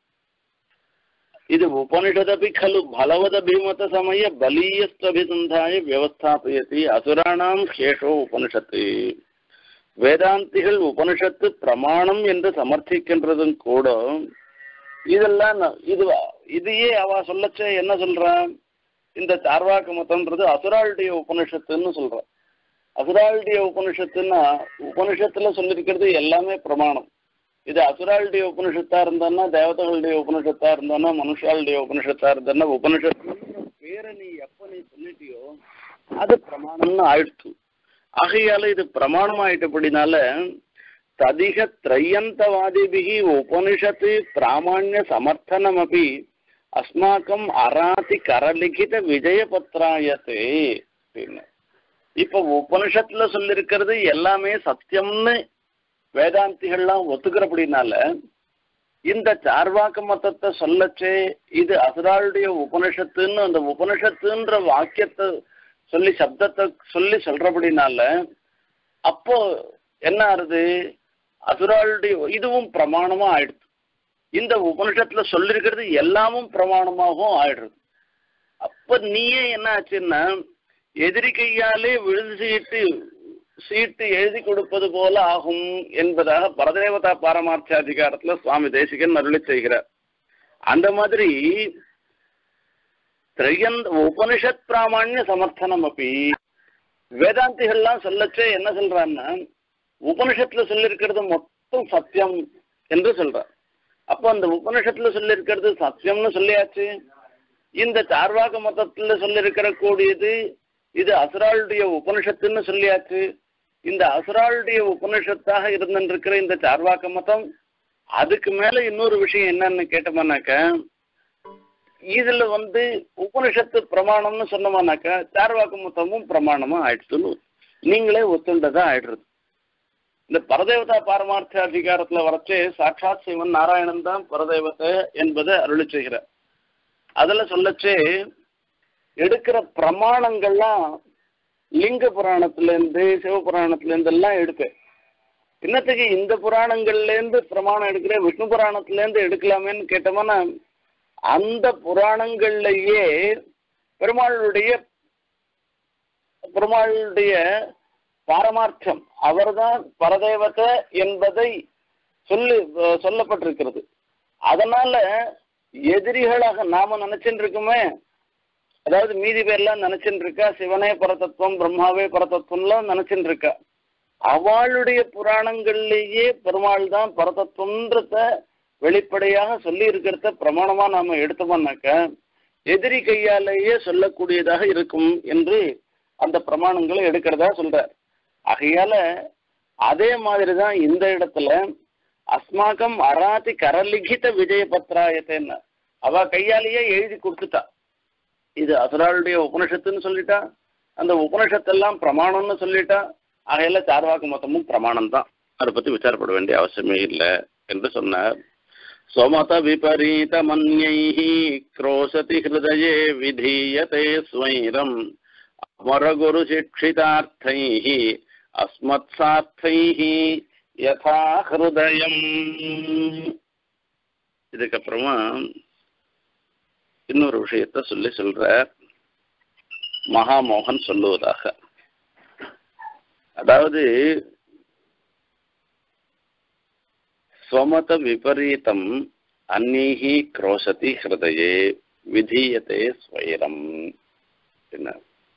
இது உபனிஷதபி கலு பலவத பீமத சமய பலீயஸ்தபிசந்தாய வியவஸ்தாபயதி அசுராணாம் ஹேஷோ உபனிஷத்து. வேதாந்திகள் உபனிஷத்து பிரமாணம் என்று சமர்த்திக்கின்றதும் கூட இதெல்லாம் இதையே அவ சொல்லச்ச என்ன சொல்றான், இந்த சார்வாக்க மதம்ன்றது அசுராளுடைய உபனிஷத்துன்னு சொல்றான். அசுராளுடைய உபனிஷத்துன்னா உபனிஷத்துல சொல்லிருக்கிறது எல்லாமே பிரமாணம். இது அசுராளுடைய உபனிஷத்தா இருந்தான்னா, தேவதைகளுடைய உபனிஷத்தா இருந்தானா, மனுஷாளுடைய உபனிஷத்தா இருந்தான்னா, உபனிஷத்து பேரை நீ எப்ப நீ சொல்லிட்டியோ அது பிரமாணம்னு ஆயிடுச்சு. ஆகையால இது பிரமாணம் ஆயிட்டபடினால ததிக திரையந்தவாதிபிகி உபனிஷத்து பிராமணிய சமர்த்தனம் அப்படி அஸ்மாக்கம் அராதி கரலிகித விஜயபத்ராயத்தே அப்படின்னு. இப்ப உபனிஷத்துல சொல்லிருக்கிறது எல்லாமே சத்தியம்னு வேதாந்திகள்லாம் ஒத்துக்கிறபடினால இந்த சார்வாக்க மதத்தை சொல்லச்சே இது அசுராளுடைய உபனிஷத்துன்னு அந்த உபனிஷத்துன்ற வாக்கியத்தை சொல்லி சப்தத்தை சொல்லி சொல்றபடினால அப்போ என்ன ஆறுது, அசுராளுடைய இதுவும் பிரமாணமா ஆயிடுது. இந்த உபனிஷத்துல சொல்லிருக்கிறது எல்லாமும் பிரமாணமாகவும் ஆயிடுறது. அப்ப நீயே என்ன ஆச்சுன்னா எதிரி கையாலே விழுது சீட்டு எழுதி கொடுப்பது போல ஆகும் என்பதாக பரதேவதா பாரமார்த்த அதிகாரத்துல சுவாமி தேசிகன் அருளி செய்கிறார். அந்த மாதிரி உபனிஷத் பிராமணிய சமர்த்தனம் அப்படி வேதாந்திகள்லாம் சொல்லச்சே என்ன சொல்றான்னா உபனிஷத்துல சொல்லிருக்கிறது மொத்தம் சத்தியம் என்று சொல்றார். அப்ப அந்த உபனிஷத்துல சொல்லிருக்கிறது சத்தியம்னு சொல்லியாச்சு. இந்த சார்வாக மதத்துல சொல்லிருக்கிற கூடியது இது அசுராளுடைய உபனிஷத்துன்னு சொல்லியாச்சு. இந்த அசுராளுடைய உபனிஷத்தாக இருந்திருக்கிற இந்த சார்வாக்க மதம் அதுக்கு மேல இன்னொரு விஷயம் என்னன்னு கேட்டோம்னாக்க இதுல உபனிஷத்து பிரமாணம்னு சொன்னோம்னாக்கா சார்வாக்க மதமும் பிரமாணமா ஆயிடுச்சுன்னு நீங்களே ஒத்துண்டதா ஆயிடுறது. இந்த பரதேவதா பாரமார்த்த அதிகாரத்துல வரச்சே சாட்சாத் சிவன் நாராயணன் தான் பரதேவத்தை என்பதை அருளி செய்கிறார். அதுல சொல்லச்சே எடுக்கிற பிரமாணங்கள்லாம் லிங்க புராணத்துல இருந்து சிவபுராணத்துல இருந்து எல்லாம் எடுப்பேன். இன்னத்துக்கு இந்த புராணங்கள்ல இருந்து பிரமாணம் எடுக்கிறேன், விஷ்ணு புராணத்துல இருந்து எடுக்கலாமேன்னு கேட்டோம்னா அந்த புராணங்கள்லயே பெருமாளுடைய பாரமார்த்தம் அவர்தான் பரதேவத்தை என்பதை சொல்லப்பட்டிருக்கிறது. அதனால எதிரிகளாக நாம நினைச்சுட்டு இருக்குமே, அதாவது மீதி பேர்லாம் நினைச்சுட்டு இருக்கா சிவனே பரதத்துவம் பிரம்மாவே பரதத்துவம்லாம் நினைச்சுட்டு இருக்கா. அவளுடைய புராணங்கள்லேயே பெருமாள் தான் பரதத்துவம்ன்றத வெளிப்படையாக சொல்லி இருக்கிறத பிரமாணமா நாம எடுத்தோம்னாக்க எதிரி கையாலேயே சொல்லக்கூடியதாக இருக்கும் என்று அந்த பிரமாணங்களை எடுக்கிறதா சொல்றார். ஆகையால அதே மாதிரிதான் இந்த இடத்துல அஸ்மாக்கம் அராதி கரலிகித விஜயபத்ராயத்தேன்னு அவ கையாலேயே எழுதி கொடுத்துட்டா. இது அசுராளுடைய உபனிஷத்துன்னு சொல்லிட்டா, அந்த உபனிஷத்தெல்லாம் பிரமாணம்னு சொல்லிட்டா. ஆகையில சார்வாக்கு மொத்தமும் பிரமாணம் தான், அதை பத்தி விசாரப்பட வேண்டிய அவசியமே இல்லை என்று சொன்னார். स्वमत विपरीतमन्यैः क्रोशति हृदये विधीयते स्वैरम् अमरगुरुशिक्षितार्थैः अस्मत्सार्थैः यथा हृदयम्. இதுக்கப்புறமா இன்னொரு விஷயத்தை சொல்ற மகாமோகன் சொல்லுவதாக, அதாவது ஸ்வமத விபரீதம் அந்நீஹி க்ரோஷதி ஹிருதயே விதீயதே ஸ்வைரம். என்ன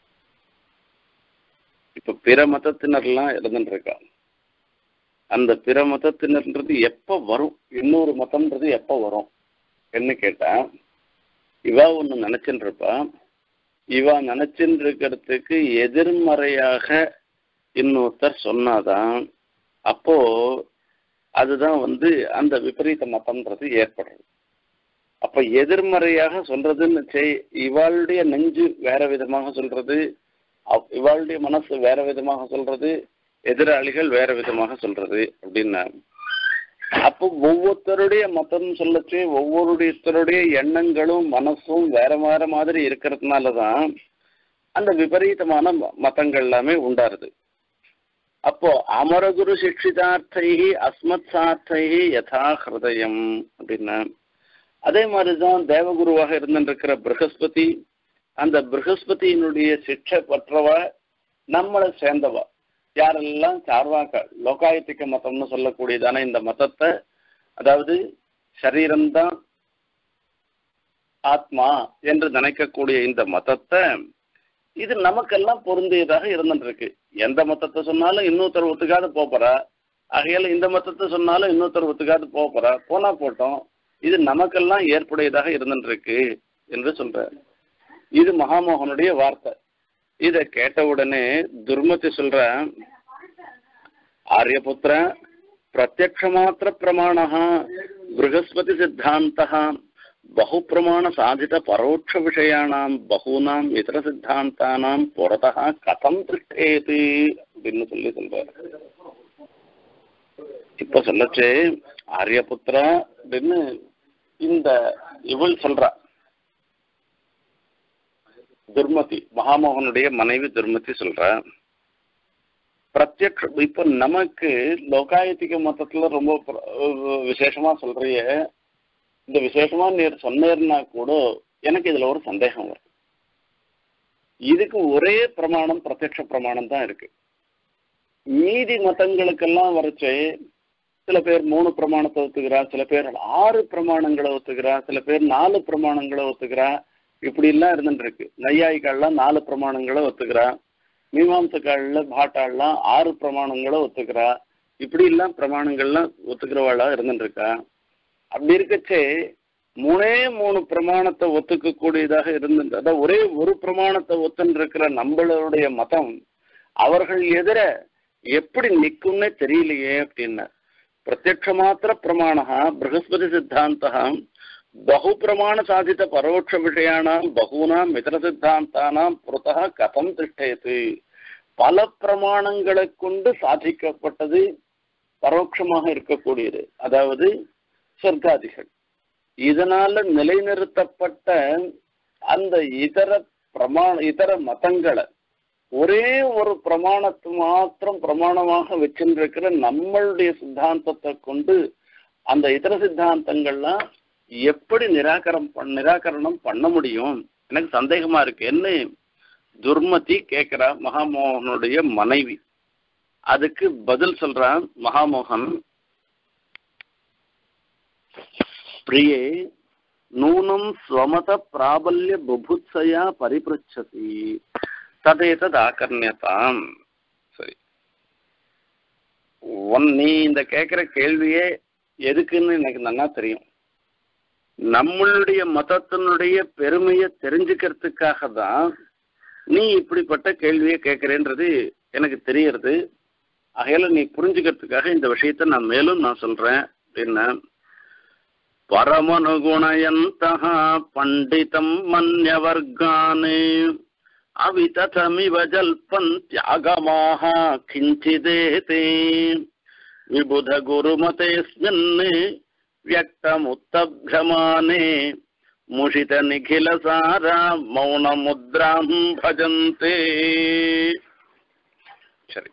இப்ப பிற மதத்தினர்லாம் இருந்துட்டு இருக்கா, அந்த பிற மதத்தினர்ன்றது எப்ப வரும், இன்னொரு மதம்ன்றது எப்ப வரும் என்ன கேட்டா, இவா ஒண்ணு நினைச்சுட்டு இருப்பா, இவா நினைச்சுட்டு இருக்கிறதுக்கு எதிர்மறையாக இன்னொருத்தர் சொன்னாதான் அப்போ அதுதான் அந்த விபரீத மதம்ன்றது ஏற்படுறது. அப்ப எதிர்மறையாக சொல்றதுன்னு இவாளுடைய நெஞ்சு வேற விதமாக சொல்றது, இவாளுடைய மனசு வேற விதமாக சொல்றது, எதிராளிகள் வேற விதமாக சொல்றது அப்படின்னா, அப்போ ஒவ்வொருத்தருடைய மதம் சொல்லச்சு ஒவ்வொருத்தருடைய எண்ணங்களும் மனசும் வேற வேற மாதிரி இருக்கிறதுனாலதான் அந்த விபரீதமான மதங்கள் எல்லாமே உண்டாருது. அப்போ அமரகுரு சிக்ஷிதார்த்தைஹி அஸ்மத் சார்த்தைஹி யதா ஹிருதயம் அப்படின்னா, அதே மாதிரிதான் தேவகுருவாக இருந்திருக்கிற ப்ரஹஸ்பதி, அந்த ப்ரஹஸ்பதியினுடைய சிக்ஷை பற்றவ நம்மளை சேர்ந்தவா யாரெல்லாம் சார்வாக்க லோகாயத்திக மதம்னு சொல்லக்கூடியதான இந்த மதத்தை, அதாவது சரீரம்தான் ஆத்மா என்று நினைக்கக்கூடிய இந்த மதத்தை, இது நமக்கெல்லாம் பொருந்தியதாக இருந்துருக்கு. எந்த மதத்தை சொன்னாலும் இன்னொருத்தர் ஒத்துக்காது போறா, ஆகையால இந்த மதத்தை சொன்னாலும் இன்னொருத்தர் ஒத்துக்காது போறா, போனா போட்டோம், இது நமக்கெல்லாம் ஏற்புடையதாக இருந்துருக்கு என்று சொல்ற. இது மகாமோகனுடைய வார்த்தை. இத கேட்ட உடனே துர்மதி சொல்ற, ஆரியபுத்திர பிரத்யக்ஷ மாத்திர பிரமாணः ப்ரஹஸ்பதி சித்தாந்தः பகு பிரமாண சாதித பரோட்ச விஷயானாம் பகூனாம் இதர சித்தாந்தானாம் புறத்தः கதம் திருஷ்டேது அப்படின்னு சொல்றாரு. இப்ப சொல்லச்சே ஆரியபுத்திரா அப்படின்னு இந்த இவள் சொல்றா, துர்மதி மகாமோகனுடைய மனைவி துர்மதி சொல்ற, பிரத்யக்ஷ இப்ப நமக்கு லோகாயத்திக மதத்துல ரொம்ப விசேஷமா சொல்றிய, இந்த விசேஷமா நீர் சொன்னேர்னா கூட எனக்கு இதுல ஒரு சந்தேகம் வரும். இதுக்கு ஒரே பிரமாணம் பிரத்யக்ஷ பிரமாணம் தான் இருக்கு. மீதி மதங்களுக்கெல்லாம் வரைச்சே சில பேர் 3 பிரமாணத்தை ஒத்துக்கிறா, சில பேர் 6 பிரமாணங்களை ஒத்துக்கிறா, சில பேர் 4 பிரமாணங்களை ஒத்துக்கிறா, இப்படி எல்லாம் இருந்துட்டு இருக்கு. நையாயிக்கால்லாம் 4 பிரமாணங்களை ஒத்துக்கிறா, மீமாம்சக்கால பாட்டாலாம் 6 பிரமாணங்களை ஒத்துக்கிறா, இப்படி எல்லாம் பிரமாணங்கள்லாம் ஒத்துக்கிறவாளா இருந்துட்டு இருக்கா. அப்படி இருக்கச்சே 3 பிரமாணத்தை ஒத்துக்க கூடியதாக இருந்து, அதாவது ஒரே ஒரு பிரமாணத்தை ஒத்துன்னு இருக்கிற நம்மளுடைய மதம் அவர்கள் எதிர எப்படி நிற்கும்னே தெரியலையே அப்படின்னா, பிரத்யக்ஷ மாத்திர பிரமாண ப்ரஹஸ்பதி சித்தாந்தः பகு பிரமாண சாதித்த பரோட்ச விஷயானாம் பகூனாம் இதர சித்தாந்தானாம் புறத்தः கதம் திஷ்டேது. பல பிரமாணங்களை கொண்டு சாதிக்கப்பட்டது பரோட்சமாக இருக்கக்கூடியது, அதாவது சொர்க்காதிகள். இதனால நிலைநிறுத்தப்பட்ட அந்த இதர மதங்களை ஒரே ஒரு பிரமாணத்தை மாத்திரம் பிரமாணமாக வச்சிருக்கிற நம்மளுடைய சித்தாந்தத்தை கொண்டு அந்த இதர சித்தாந்தங்கள்லாம் எப்படி நிராகரணம் பண்ண முடியும், எனக்கு சந்தேகமா இருக்கு என்ன துர்மதி கேட்கிறா மகாமோகனுடைய மனைவி. அதுக்கு பதில் சொல்றான் மகாமோகன், பிரியே நூனம் ஸ்வமத பிராபல்ய புபுத்சயா பரிபிருச்சதி ததேதத் ஆகர்ணியதாம். சரி, நீ இந்த கேட்கிற கேள்வியே எதுக்குன்னு எனக்கு நல்லா தெரியும். நம்மளுடைய மதத்தினுடைய பெருமையை தெரிஞ்சுக்கிறதுக்காக தான் நீ இப்படிப்பட்ட கேள்வியை கேட்கிறேன்றது எனக்கு தெரியறது. ஆகையால நீ புரிஞ்சுக்கிறதுக்காக இந்த விஷயத்த நான் மேலும் சொல்றேன் அப்படின்னா, பரமனுகுணயந்தஹ பண்டிதம் மன்யவர்கானே அவிததமிவ ஜல்பந்த்யாகமாஹ கிஞ்சிதேதே விபுத குருமதேஸ்மின் व्यक्तमुत्तभ्यमाने मुषितनिखिलसारा मौनमुद्रां भजन्ते. சரி,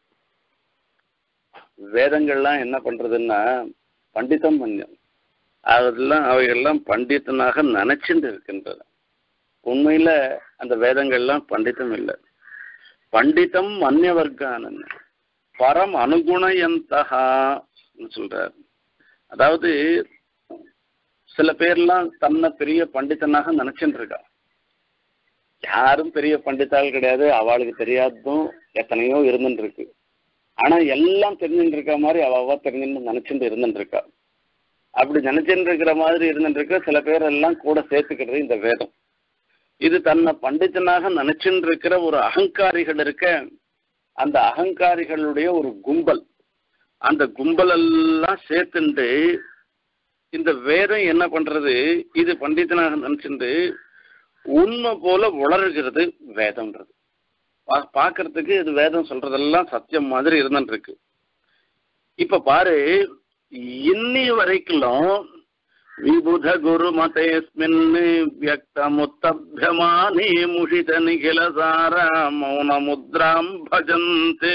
வேதங்கள்லாம் என்ன பண்றதுன்னா பண்டிதம் மன்யம், அதெல்லாம் அவைகள்லாம் பண்டிதனாக நினைச்சுட்டு இருக்கின்றன. உண்மையில அந்த வேதங்கள்லாம் பண்டிதம் இல்லை. பண்டிதம் மன்யவர்கானன் பரம் அனுகுணயந்தகா சொல்றார். அதாவது சில பேர்லாம் தன்னை பெரிய பண்டிதனாக நினைச்சுட்டு இருக்கா. யாரும் பெரிய பண்டிதால் கிடையாது, அவளுக்கு தெரியாததும் எத்தனையோ இருந்துட்டு இருக்கு. ஆனா எல்லாம் தெரிஞ்சுட்டு இருக்க மாதிரி அவ தெரிஞ்சுன்னு நினைச்சுட்டு இருந்துட்டு இருக்கா. அப்படி நினைச்சுட்டு இருக்கிற மாதிரி இருந்துட்டு இருக்க சில பேர் எல்லாம் கூட சேர்த்துக்கிறது இந்த வேதம். இது தன்னை பண்டிதனாக நினைச்சுட்டு இருக்கிற ஒரு அகங்காரிகள் இருக்க, அந்த அகங்காரிகளுடைய ஒரு கும்பல், அந்த கும்பல் எல்லாம் சேர்த்துட்டு இந்த வேதம் என்ன பண்றது, இது பண்டிதனாக நினைச்சுட்டு உண்மை போல உளறுகிறது வேதம்ன்றது. பார்க்கறதுக்கு இது வேதம் சொல்றதெல்லாம் சத்தியம் மாதிரி இருந்துட்டு இருக்கு. இப்ப பாரு, இன்னி வரைக்கும் விபுத குரு மதேஸ்மின் வியக்தமுத்தப்யமானே முஷித நிகிலசாரா மௌனமுத்ராம் பஜந்தே.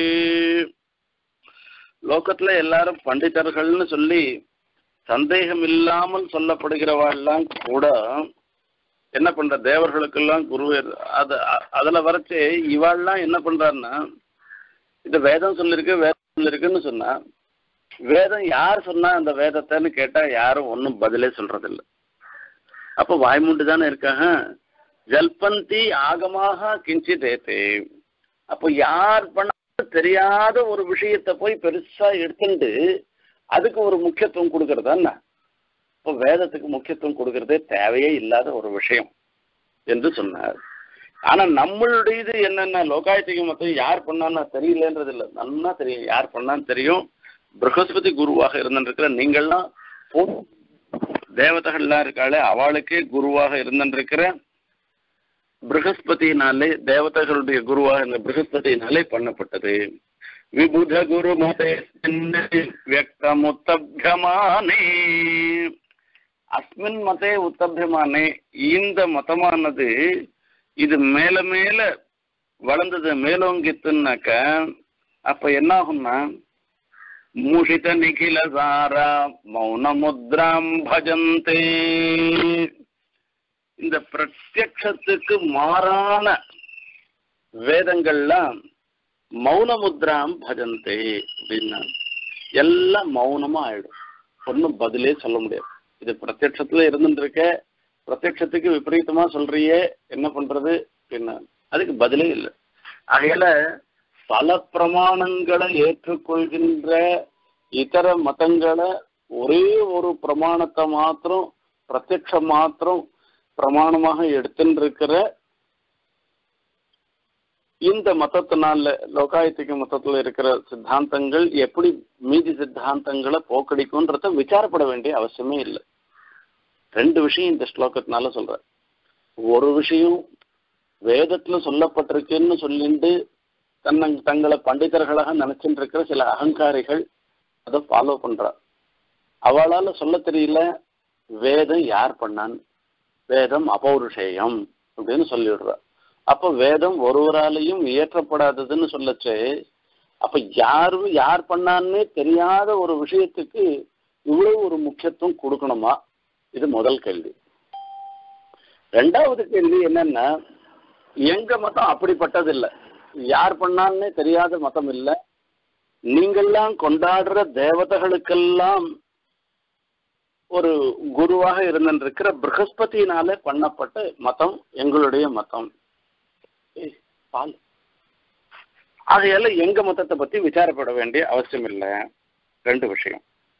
லோகத்துல எல்லாரும் பண்டிதர்கள்னு சொல்லி சந்தேகம் இல்லாமல் சொல்லப்படுகிறவாள்லாம் கூட என்ன பண்ற, தேவர்களுக்கெல்லாம் குருவே அதுல வரைச்சு இவாள்லாம் என்ன பண்றாருன்னா, இந்த வேதம் சொல்லிருக்கு வேதம் சொல்லிருக்குன்னு சொன்னா, வேதம் யார் சொன்னா அந்த வேதத்தைன்னு கேட்டா யாரும் ஒன்றும் பதிலே சொல்றதில்லை. அப்ப வாய்மூண்டு தானே இருக்காங்க. ஜல்பந்தி ஆகமாக கிஞ்சி தேத்தே. அப்போ யார் பண்ண தெரியாத ஒரு விஷயத்தை போய் பெருசா எடுத்துட்டு அதுக்கு ஒரு முக்கியத்துவம் கொடுக்கறதா? இப்போ வேதத்துக்கு முக்கியத்துவம் கொடுக்கறதே தேவையே இல்லாத ஒரு விஷயம் என்று சொன்னார். ஆனா நம்மளுடைய இது என்னென்ன, லோகாயத்திக மொத்தம் யார் பண்ணான்னு தெரியலன்றது இல்லை, நல்லா தெரியும் யார் பண்ணான்னு தெரியும். ப்ரஹஸ்பதி குருவாக இருந்துருக்கிற நீங்கள்லாம் தேவதைகள்லாம் இருக்காளே அவளுக்கே குருவாக இருந்துருக்கிற ப்ரஹஸ்பதினாலே, தேவதைகளுடைய குருவாக இந்த ப்ரஹஸ்பதினாலே பண்ணப்பட்டது. விபுத குரு மதே வியக்தம் உத்தப்யமானே அஸ்மின் மதே உத்தப்யமானே. இந்த மதமானது இது மேல மேல வளர்ந்தது, மேலோங்கித்துனாக்க அப்ப என்ன ஆகும்னா, மூஷித நிகிலசாரா மௌனமுத்ராம் பஜந்தே. இந்த பிரத்யக்ஷத்துக்கு மாறான வேதங்கள்லாம் மௌனமுத்ராம் பஜந்தே அப்படின்னா எல்லாம் மௌனமா ஆயிடும், ஒன்றும் பதிலே சொல்ல முடியாது. இது பிரத்யக்ஷத்துல இருந்துட்டு இருக்க, பிரத்யக்ஷத்துக்கு விபரீதமா சொல்றியே என்ன பண்றது அப்படின்னா அதுக்கு பதிலே இல்லை. ஆகையால பல பிரமாணங்களை ஏற்றுக்கொள்கின்ற இதர மதங்களை ஒரே ஒரு பிரமாணத்தை மாத்திரம், பிரத்யக்ஷம் மாத்திரம் பிரமாணமாக எடுத்துட்டு இருக்கிற இந்த மதத்தினால, லோகாயத்திக மதத்துல இருக்கிற சித்தாந்தங்கள் எப்படி மீதி சித்தாந்தங்களை போக்கடிக்கும்ன்றத விசாரப்பட வேண்டிய அவசியமே இல்லை. ரெண்டு விஷயம் இந்த ஸ்லோகத்தினால சொல்ற. ஒரு விஷயம் வேதத்துல சொல்லப்பட்டிருக்குன்னு சொல்லிட்டு தங்களை பண்டிதர்களாக நினைச்சுட்டு இருக்கிற சில அகங்காரிகள் அதை ஃபாலோ பண்றா. அவளால சொல்ல தெரியல வேதம் யார் பண்ணான்னு, வேதம் அபௌருஷேயம் அப்படின்னு சொல்லிடுறா. அப்ப வேதம் ஒருவராலையும் இயற்றப்படாததுன்னு சொல்லச்சு, அப்ப யார் பண்ணான்னே தெரியாத ஒரு விஷயத்துக்கு இவ்வளவு ஒரு முக்கியத்துவம் கொடுக்கணுமா? இது முதல் கேள்வி. ரெண்டாவது கேள்வி என்னன்னா, எங்க மதம் அப்படிப்பட்டது இல்லை, யார் பண்ணான்னே தெரியாத மதம் இல்லை. நீங்கள்லாம் கொண்டாடுற தேவதைகளுக்கெல்லாம் ஒரு குருவாக இருந்திருக்கிற ப்ரஹஸ்பதியினால பண்ணப்பட்ட மதம் எங்களுடைய மதம். ஆகையால எங்க மதத்தை பத்தி விசாரப்பட வேண்டிய அவசியம் இல்லை. ரெண்டு விஷயம்.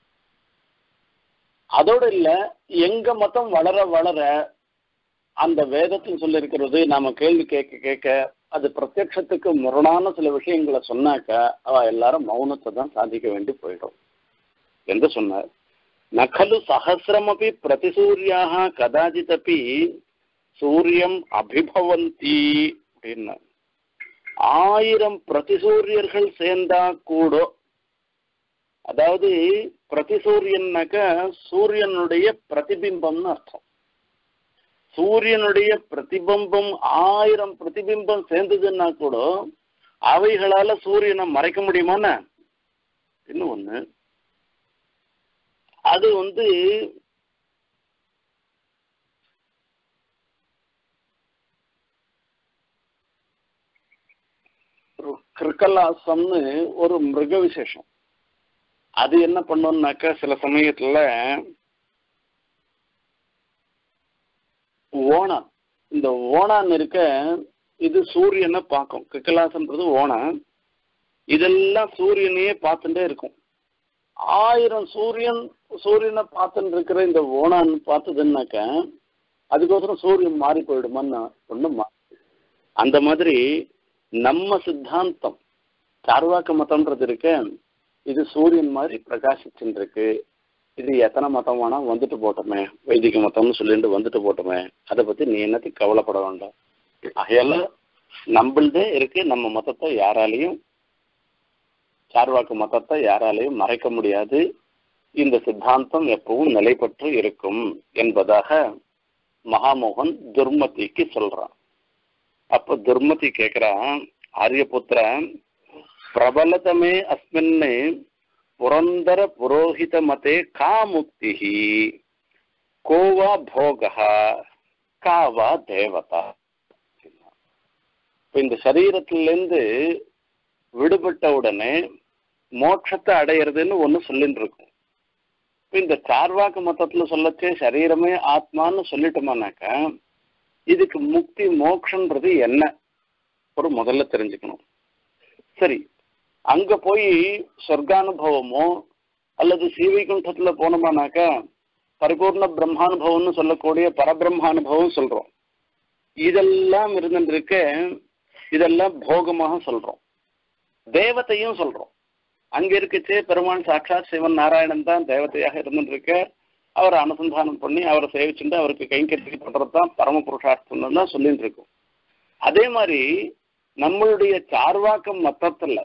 அதோட இல்ல, எங்க மதம் வளர வளர அந்த வேதத்தில் சொல்லி இருக்கிறது நாம கேள்வி கேட்க கேட்க அது பிரத்யக்ஷத்துக்கு முரணான சில விஷயங்களை சொன்னாக்க அவ எல்லாரும் மௌனத்தை தான் சாதிக்க வேண்டி போயிடும் என்று சொன்னார். நகலு சஹசிரமபி பிரதிசூரியாக கதாஜிதபி சூரியம் அபிபவந்தி அப்படின்னா, 1000 பிரதிசூரியர்கள் சேர்ந்தா கூட அதாவது பிரதிசூரியன்னாக்க சூரியனுடைய பிரதிபிம்பம்னு அர்த்தம். சூரியனுடைய பிரதிபிம்பம் 1000 பிரதிபிம்பம் சேர்ந்ததுன்னா கூட அவைகளால சூரியனை மறைக்க முடியுமான்னு இன்னும் ஒண்ணு. அது கிருக்கலாசம்னு ஒரு மிருக விசேஷம். அது என்ன பண்ணோம்னாக்கா சில சமயத்துல ஓணான், இந்த ஓணான் இருக்க இது சூரியனை பார்க்கும். கிருக்கலாசன்றது ஓணான். இதெல்லாம் சூரியனையே பார்த்துட்டே இருக்கும். 1000 சூரியனை பார்த்துட்டு இருக்கிற இந்த ஓணான் பார்த்ததுன்னாக்க அதுக்கோசரம் சூரியன் மாறி போயிடுமான்னு ஒண்ணும். அந்த மாதிரி நம்ம சித்தாந்தம் சார்வாக்க மதம்ன்றது இருக்க இது சூரியன் மாதிரி பிரகாசிச்சுட்டு இருக்கு. இது எத்தனை மதம் வேணா வந்துட்டு போட்டோமே, வைதிக மதம்னு சொல்லிட்டு வந்துட்டு போட்டோமே, அதை பத்தி நீ என்னத்துக்கு கவலைப்பட வேண்டாம். ஆகையால நம்மள்தே இருக்கு. நம்ம மதத்தை யாராலையும், சார்வாக்கு மதத்தை யாராலையும் மறைக்க முடியாது. இந்த சித்தாந்தம் எப்பவும் நிலைப்பற்று இருக்கும் என்பதாக மகாமோகன் துர்மதிக்கு சொல்றான். அப்ப துர்மதி கேட்கிறான், ஆரியபுத்திர பிரபலதமே அஸ்மின்னு புரந்தர புரோஹித மதே கா முக்தி கோவா போகா காவா தேவதா. இந்த சரீரத்திலிருந்து விடுபட்ட உடனே மோட்சத்தை அடையிறதுன்னு ஒண்ணு சொல்லிட்டு இருக்கும். இந்த சார்வாக்கு மொத்தத்துல சொல்லச்சே சரீரமே ஆத்மான்னு சொல்லிட்டோமானாக்கா இதுக்கு முக்தி மோட்சன்றது என்ன ஒரு முதல்ல தெரிஞ்சுக்கணும். சரி, அங்க போய் சொர்க்கானுபவமோ அல்லது ஸ்ரீவைகுண்டத்துல போனோமானாக்கா பரிபூர்ண பிரம்மானுபவம்னு சொல்லக்கூடிய பரபிரம்மானுபவம் சொல்றோம். இதெல்லாம் இருந்துருக்க, இதெல்லாம் போகமாக சொல்றோம். தேவத்தையும் சொல்றோம். அங்க இருக்கச்சே பெருமான் சாட்சாத் சிவன் நாராயணன் தான் தேவதையாக இருந்துருக்க. அவரை அனுசந்தானம் பண்ணி அவரை சேவிச்சுட்டு அவருக்கு கைங்கரியம் பண்றதுதான் பரம புருஷார்த்தம் தான் சொல்லிட்டு இருக்கோம். அதே மாதிரி நம்மளுடைய சார்வாக்கம் மொத்தத்துல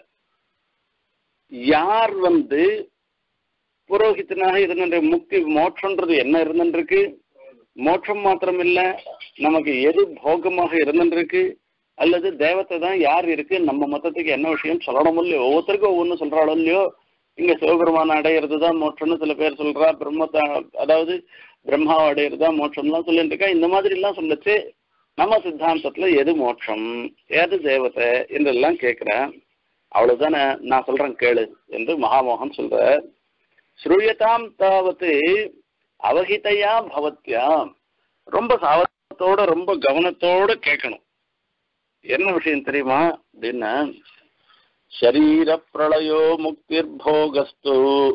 யார் புரோஹிதனாக இருந்த முக்தி மோட்சம்ன்றது என்ன இருந்துருக்கு, மோட்சம் மாத்திரம் இல்ல நமக்கு எது போகமாக இருந்துருக்கு, அல்லது தேவத்தை தான் யார் இருக்கு, நம்ம மொத்தத்துக்கு என்ன விஷயம் சொல்லணும் இல்லையோ, ஒவ்வொருத்தருக்கும் ஒவ்வொன்று சொல்றாளோ இல்லையோ. இங்க சிவபெருமான அடையிறது தான் மோட்சம்னு சில பேர் சொல்றா, பிரம்மத்தை அதாவது பிரம்மாவை அடையிறது தான் மோட்சம்லாம் சொல்லிட்டு இருக்கா. இந்த மாதிரி எல்லாம் சொல்லச்சு நம்ம சித்தாந்தத்துல எது மோட்சம் எது தேவத்தை என்றெல்லாம் கேட்கிறேன். அவ்வளவுதானே, நான் சொல்றேன் கேளு என்று மகாமோகன் சொல்ற. ஸ்ரூயதாம் தாவது அவஹிதையா பவத்யா. ரொம்ப சாவதத்தோட ரொம்ப கவனத்தோட கேட்கணும். என்ன விஷயம் தெரியுமா அப்படின்னா, ஷரீர பிரளயோ முக்திர் போகஸ்து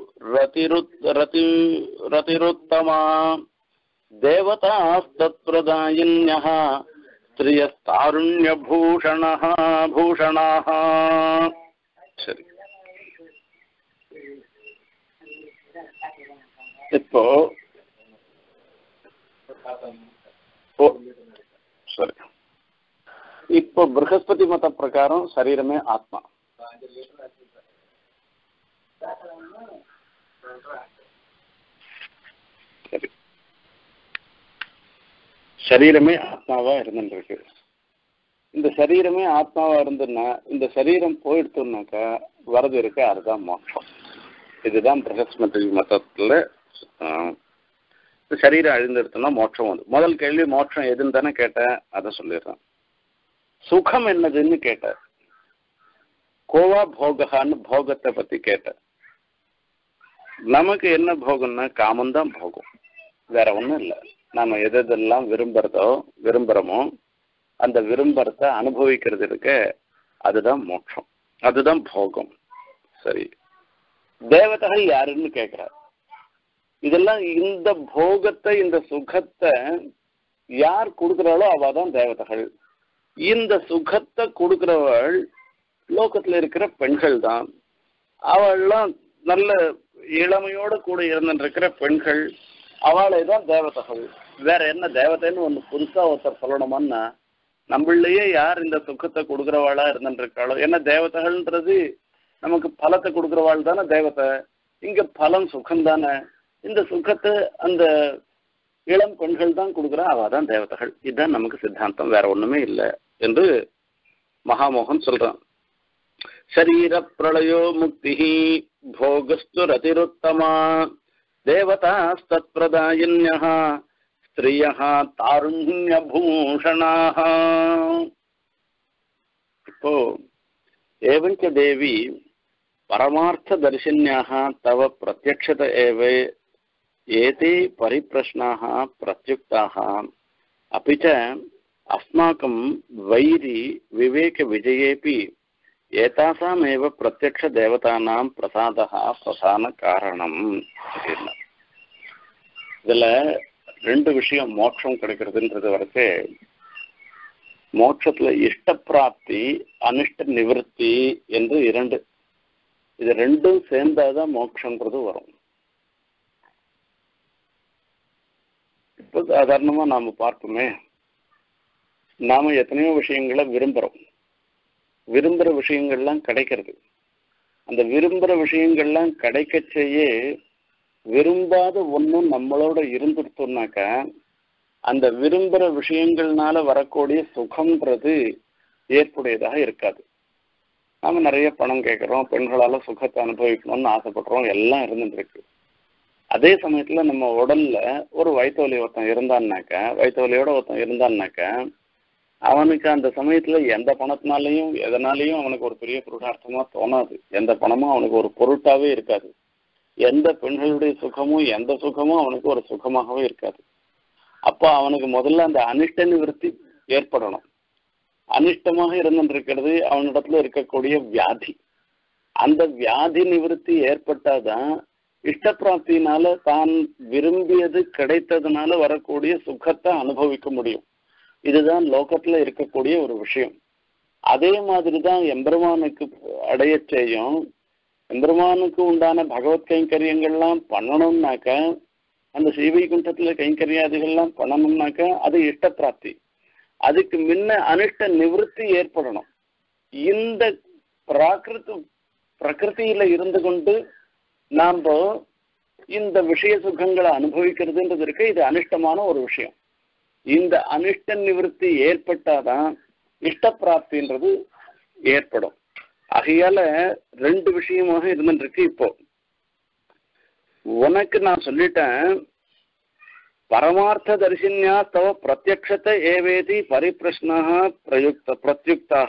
ரதிருத்தமா தேவதாஸ்தத்ப்ரதாயின்யः ஸ்திரியஸ்தாருண்ய பூஷணாः. சரி, இப்போ சரி, இப்போ ப்ரஹஸ்பதி மத பிரகாரம் சரீரமே ஆத்மா. சரி, சரீரமே ஆத்மாவா இருந்துருக்கு. இந்த சரீரமே ஆத்மாவா இருந்துன்னா இந்த சரீரம் போயிடுத்துனாக்கா வரது இருக்கு, அதுதான் மோட்சம். இதுதான் ப்ரஹஸ்பதி மதத்துல சரீரம் அழிந்துடுத்துனா மோட்சம் வந்து. முதல் கேள்வி மோட்சம் எதுன்னு தானே கேட்டேன், அதை சொல்லிடுறேன். சுகம் என்னதுன்னு கேட்ட, கோவா போகான்னு போகத்தை பத்தி கேட்ட. நமக்கு என்ன போகம்னா காமந்தான் போகும், வேற ஒன்றும் இல்லை. நாம எதெல்லாம் விரும்புறோமோ அந்த விரும்பறத்தை அனுபவிக்கிறது இருக்க, அதுதான் மோட்சம், அதுதான் போகம். சரி, தேவதைகள் யாருன்னு கேட்கிறார். இதெல்லாம் இந்த போகத்தை இந்த சுகத்தை யார் கொடுக்குறாளோ அவதான் தேவதைகள். இந்த சுகத்தை கொடுக்கிறவள் லோகத்துல இருக்கிற பெண்கள் தான். அவள்லாம் நல்ல இளமையோட கூட இருந்துருக்கிற பெண்கள், அவளே தான் தேவதைகள். வேற என்ன தேவதைன்னு ஒண்ணு புதுசா ஒருத்தர் சொல்லணுமான்னா, நம்மளையே யார் இந்த சுகத்தை கொடுக்குறவாளா இருந்துருக்காளோ. ஏன்னா தேவதைகள்ன்றது நமக்கு பலத்தை கொடுக்குறவாள் தானே தேவதை. இங்க பலம் சுகம்தானே, இந்த சுகத்தை அந்த இளம் பெண்கள் தான் கொடுக்குறா, அவ தான் தேவதைகள். இதுதான் நமக்கு சித்தாந்தம், வேற ஒண்ணுமே இல்லை என்று மகாமோகன் சொல்றான். சரீர பிரளயோ முக்தி போகஸ்து ரதிருத்தமா தேவதாஸ்தத் பிரதாயின்யः ஸ்திரியः தாருண்ய பூஷணாः. இப்போ ஏவஞ்ச தேவி பரமார்த்த தர்ஷின்யாः தவ பிரத்யக்ஷத ஏவ ஏதே பரிப்ரஷ்னாः பிரத்யுக்தாः अपि च अस्माकं वैरी विवेक विजयेपि एतासामेव प्रत्यक्ष देवतानां प्रसादः प्रधान कारणम्. இதுல ரெண்டு விஷயம் மோட்சம் கிடைக்கிறதுன்றது வரைக்கும் மோட்சத்துல இஷ்ட பிராப்தி அனிஷ்ட நிவர்த்தி என்று இரண்டு, இது ரெண்டும் சேர்ந்தாதான் மோட்சம்ன்றது வரும். இப்போ சாதாரணமா நாம பார்ப்போமே, நாம எத்தனையோ விஷயங்களை விரும்புறோம், விரும்புற விஷயங்கள்லாம் கிடைக்கிறது. அந்த விரும்புற விஷயங்கள்லாம் கிடைக்க செய்ய விரும்பாத ஒன்றும் நம்மளோட இருந்துட்டோம்னாக்கா அந்த விரும்புற விஷயங்கள்னால வரக்கூடிய சுகம்ன்றது ஏற்புடையதாக இருக்காது. நாம நிறைய பணம் கேட்குறோம், பெண்களால சுகத்தை அனுபவிக்கணும்னு ஆசைப்படுறோம், எல்லாம் இருந்துட்டு இருக்கு. அதே சமயத்துல நம்ம உடல்ல ஒரு வயிற்றுவலி ஒருத்தன் இருந்தான்னாக்கா, வயிற்றுவலியோட ஒருத்தன் இருந்தான்னாக்கா அவனுக்கு அந்த சமயத்துல எந்த பணத்தினாலையும் எதனாலையும் அவனுக்கு ஒரு பெரிய புருஷார்த்தமா தோணாது. எந்த பணமும் அவனுக்கு ஒரு பொருட்டாவே இருக்காது. எந்த பெண்களுடைய சுகமும் எந்த சுகமும் அவனுக்கு ஒரு சுகமாகவே இருக்காது. அப்போ அவனுக்கு முதல்ல அந்த அனிஷ்ட நிவர்த்தி ஏற்படணும். அனிஷ்டமாக இருந்துருக்கிறது அவனிடத்துல இருக்கக்கூடிய வியாதி. அந்த வியாதி நிவர்த்தி ஏற்பட்டாதான் இஷ்டப்பிராப்தியினால தான் விரும்பியது கிடைத்ததுனால வரக்கூடிய சுகத்தை அனுபவிக்க முடியும். இதுதான் லோகத்துல இருக்கக்கூடிய ஒரு விஷயம். அதே மாதிரிதான் எம்பெருமானுக்கு அடைய செய்யும். எம்பெருமானுக்கு உண்டான பகவத் கைங்கரியங்கள்லாம் பண்ணணும்னாக்க, அந்த ஸ்ரீவைகுண்டத்துல கைங்கரியாதிகள்லாம் பண்ணணும்னாக்க அது இஷ்ட பிராப்தி. அதுக்கு முன்ன அனிஷ்ட நிவர்த்தி ஏற்படணும். இந்த பிரகிருதியில இருந்து கொண்டு நாம் இந்த விஷய சுகங்களை அனுபவிக்கிறதுன்றது இருக்கு, இது அனிஷ்டமான ஒரு விஷயம். இந்த அனிஷ்ட நிவர்த்தி ஏற்பட்டாதான் இஷ்ட பிராப்தின்றது ஏற்படும். ஆகையால ரெண்டு விஷயமாக இருந்துருக்கு. இப்போ உனக்கு நான் சொல்லிட்டேன், பரமார்த்த தரிசன்யா தவ பிரத்யக்ஷத்தை ஏவேதி பரிப்ரஷ்னாக பிரத்யுக்தாக.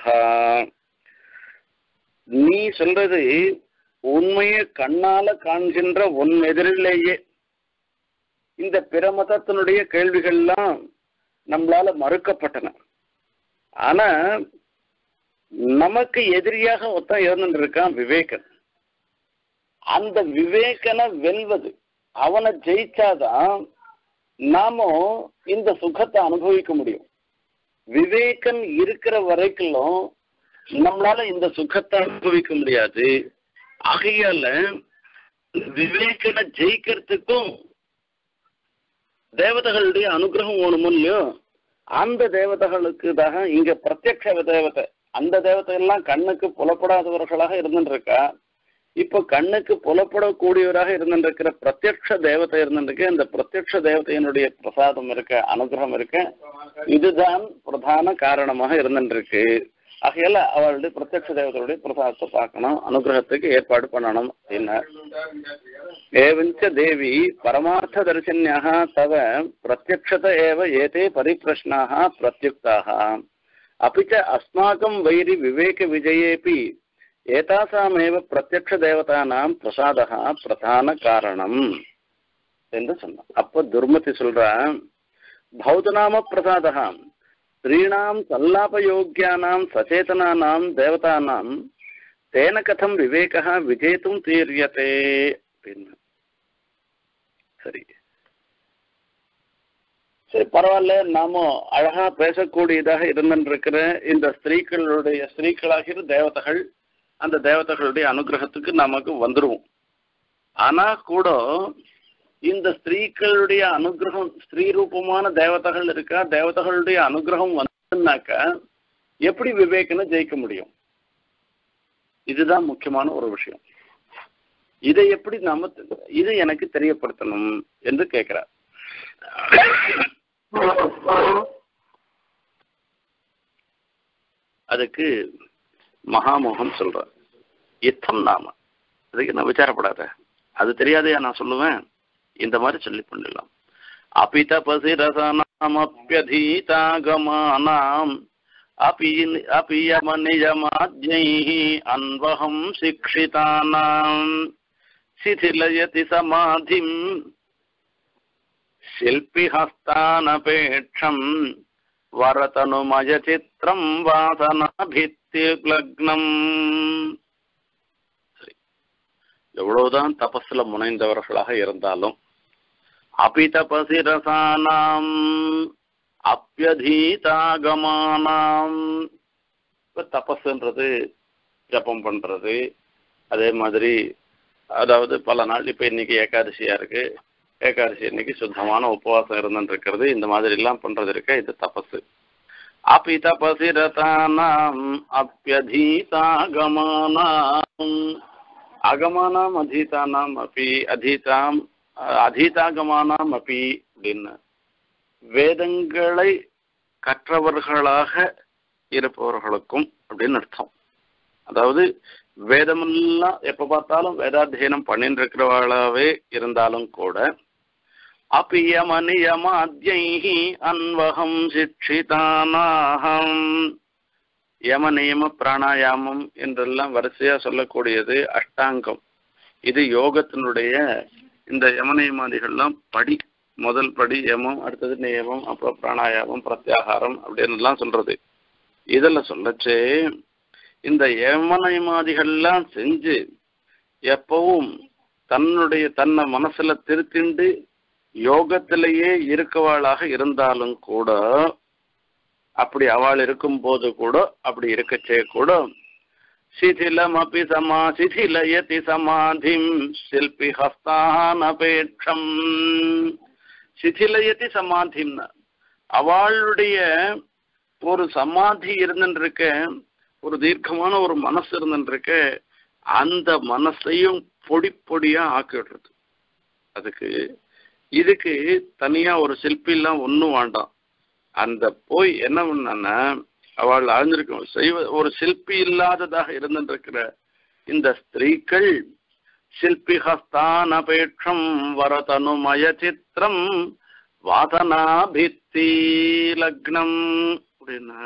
நீ சொல்றது உண்மையை கண்ணால காண்கின்ற உன் எதிரிலேயே இந்த பிற மதத்தினுடைய கேள்விகள்லாம் நம்மளால மறுக்கப்பட்டன. ஆனா நமக்கு எதிரியாக ஒருத்தன் இருந்துட்டு இருக்கான், விவேகன். அந்த விவேகனை வெல்வது, அவனை ஜெயிச்சாதான் நாம இந்த சுகத்தை அனுபவிக்க முடியும். விவேகன் இருக்கிற வரைக்கும் நம்மளால இந்த சுகத்தை அனுபவிக்க முடியாது. ஆகையால விவேகனை ஜெயிக்கிறதுக்கும் தேவதைகளுடைய அனுகிரகம் வேணுமோ இல்லையோ, அந்த தேவதைகளுக்குதாக இங்க பிரத்யக்ஷ தேவதை, அந்த தேவதை எல்லாம் கண்ணுக்கு புலப்படாதவர்களாக இருந்துருக்கா. இப்ப கண்ணுக்கு புலப்படக்கூடியவராக இருந்துருக்கிற பிரத்யக்ஷ தேவதை இருந்துருக்கு. இந்த பிரத்யக்ஷ தேவதையினுடைய பிரசாதம் இருக்க, அனுகிரகம் இருக்க, இதுதான் பிரதான காரணமாக இருந்துருக்கு. ஆகையால அவளுடைய பிரத்யக்ஷ தேவதையுடைய பிரசாதத்தை பார்க்கணும், அனுகிரகத்துக்கு ஏற்பாடு பண்ணணும். என்ன ஏவஞ்ச தேவி பரமார்த்த தரிசன்யாக தவ பிரத்யக்ஷத ஏவ ஏதே பரிப்ரஷ்னாக பிரத்யுக்தாக. அப்பிச்ச அஸ்மாகம் வைரி விவேக விஜயேபி ஏதாசாமேவ பிரத்யக்ஷ தேவதானாம் பிரசாதः பிரதான காரணம் என்று சொன்னான். அப்போ துர்மதி சொல்றா, பௌதநாம பிரசாதः ஸ்ரீணாம் சல்லாபயோக்கியானாம் சச்சேதனானாம் தேவதானாம் தேன கதம் விவேகः விஜேதும் தீர்யதே அப்படின்னு. சரி சரி பரவாயில்ல, நாம அழகா பேசக்கூடியதாக இருந்துருக்கிற இந்த ஸ்திரீக்களாகிற தேவதைகள், அந்த தேவதைகளுடைய அனுகிரகத்துக்கு நமக்கு வந்துருவோம். ஆனா கூட இந்த ஸ்திரீக்களுடைய அனுகிரகம், ஸ்திரீ ரூபமான தேவதைகள் இருக்கா, தேவதைகளுடைய அனுகிரகம் வந்தாக்கா எப்படி விவேகனை ஜெயிக்க முடியும்? இதுதான் முக்கியமான ஒரு விஷயம். இதை எப்படி நாம இது எனக்கு தெரியப்படுத்தணும் என்று கேட்கிறார். அதுக்கு மகாமோகம் சொல்ற யுத்தம் நாம அதுக்கு நான் விசாரப்படாத, அது தெரியாதையா நான் சொல்லுவேன், இந்த மாதிரி சொல்லி பண்ணிடலாம். அபிதபசி ரசனாமப்யதீதாகமானாம் அபியமநியமாத்யைஹ அன்வஹம் சிக்ஷிதானாம் சிதிலயதி சமாதிம் சில்பிஹஸ்தானபேட்சம் வரதனுமய சித்திரம் வாசனாபித்திலக்னம். எவ்வளவுதான் தபஸ்ல முனைந்தவர்களாக இருந்தாலும் அபிதபசி ரசானாம் அப்யதீதாகமானாம், இப்ப தபஸ்ன்றது ஜபம் பண்றது, அதே மாதிரி அதாவது பல நாள், இப்ப இன்னைக்கு ஏகாதசியா இருக்கு, ஏகாதசி இன்னைக்கு சுத்தமான உபவாசம் இருந்துட்டு இருக்கிறது, இந்த மாதிரி எல்லாம் பண்றது இருக்க, இது தபசு. அபிதபசி ரசானாம் அப்யதீதாகமானாம் அகமானாம் அதீதானாம் அப்பி அதீதாகமானாம் அப்பி அப்படின்னு வேதங்களை கற்றவர்களாக இருப்பவர்களுக்கும் அப்படின்னு அர்த்தம். அதாவது வேதமெல்லாம் எப்ப பார்த்தாலும் வேதாத்தியனம் பண்ணிட்டு இருக்கிறவர்களாவே இருந்தாலும் கூட அபியமநியமாத்யைஹி அன்வஹம் சிக்ஷிதானாஹம், யம நியம பிராணாயாமம் என்றெல்லாம் வரிசையா சொல்லக்கூடியது அஷ்டாங்கம். இது யோகத்தினுடைய இந்த யம நியமாதிகள்லாம் படி, முதல் படி யமம், அடுத்தது நியமம், அப்புறம் பிராணாயாமம், பிரத்யாகாரம் அப்படின்னு எல்லாம் சொல்றது. இதில் சொல்லச்சே இந்த யம நியமாதிகள்லாம் செஞ்சு எப்பவும் தன்னை மனசுல திருத்திண்டு யோகத்திலேயே இருக்கவாளாக இருந்தாலும் கூட, அப்படி அவள் இருக்கும் போது கூட, அப்படி இருக்கச்சே கூட சிதிலமபி சிதிலயதி சமாதிம் சில்பி ஹஸ்தானபேட்சம், சிதிலயதி சமாதிம்னா அவளுடைய ஒரு சமாதி இருந்துருக்க, ஒரு தீர்க்கமான ஒரு மனசு இருந்துருக்க, அந்த மனசையும் பொடி பொடியா ஆக்கிடுறது. இதுக்கு தனியா ஒரு சிற்பிலாம் ஒன்றும் வேண்டாம். அந்த போய் என்ன பண்ணா அவள் அறிஞ்சிருக்கும் ஒரு சிற்பி இல்லாததாக இருந்துருக்கிற இந்த ஸ்திரீகள் சில்பி ஹஸ்தானபேட்சம் வரதனுமய சித்திரம் வாசனாபித்தி லக்னம் அப்படின்னா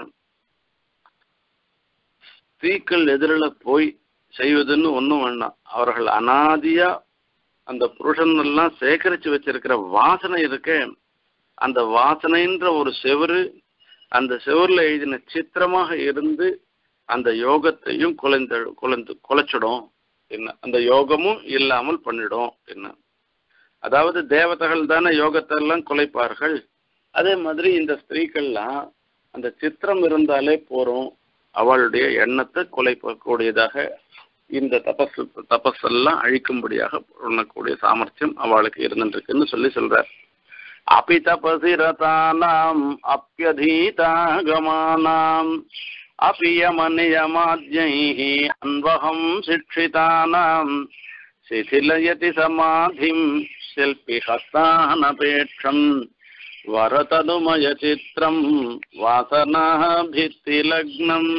ஸ்திரீக்கள் எதிரில் போய் செய்வதுன்னு ஒன்றும் வேண்டாம். அவர்கள் அனாதியா அந்த புருஷன் எல்லாம் சேகரித்து வச்சிருக்கிற வாசனை இருக்க, அந்த வாசனைன்ற ஒரு செவரு, அந்த செவரில் எழுதின சித்திரமாக இருந்து அந்த யோகத்தையும் குலைச்சிடும் என்ன, அந்த யோகமும் இல்லாமல் பண்ணிடும் என்ன. அதாவது தேவதைகள் தானே யோகத்தை எல்லாம் குலைப்பார்கள், அதே மாதிரி இந்த ஸ்திரீக்கள்லாம் அந்த சித்திரம் இருந்தாலே போறோம், அவளுடைய எண்ணத்தை குலைப்பக்கூடியதாக இந்த தபஸெல்லாம் அழிக்கும்படியாக பண்ணக்கூடிய சாமர்த்தியம் அவளுக்கு இருந்துருக்குன்னு சொல்றார். அபி தபசி ரதானாம் அப்யதீதாகமானாம் அபியமநியமாத்யைஹி அன்வஹம் சிக்ஷிதானாம் சிதிலயதி சமாதிம் சில்பி ஹஸ்தானபேட்சம் வரதனுமய சித்திரம் வாசனாபித்தி லக்னம்.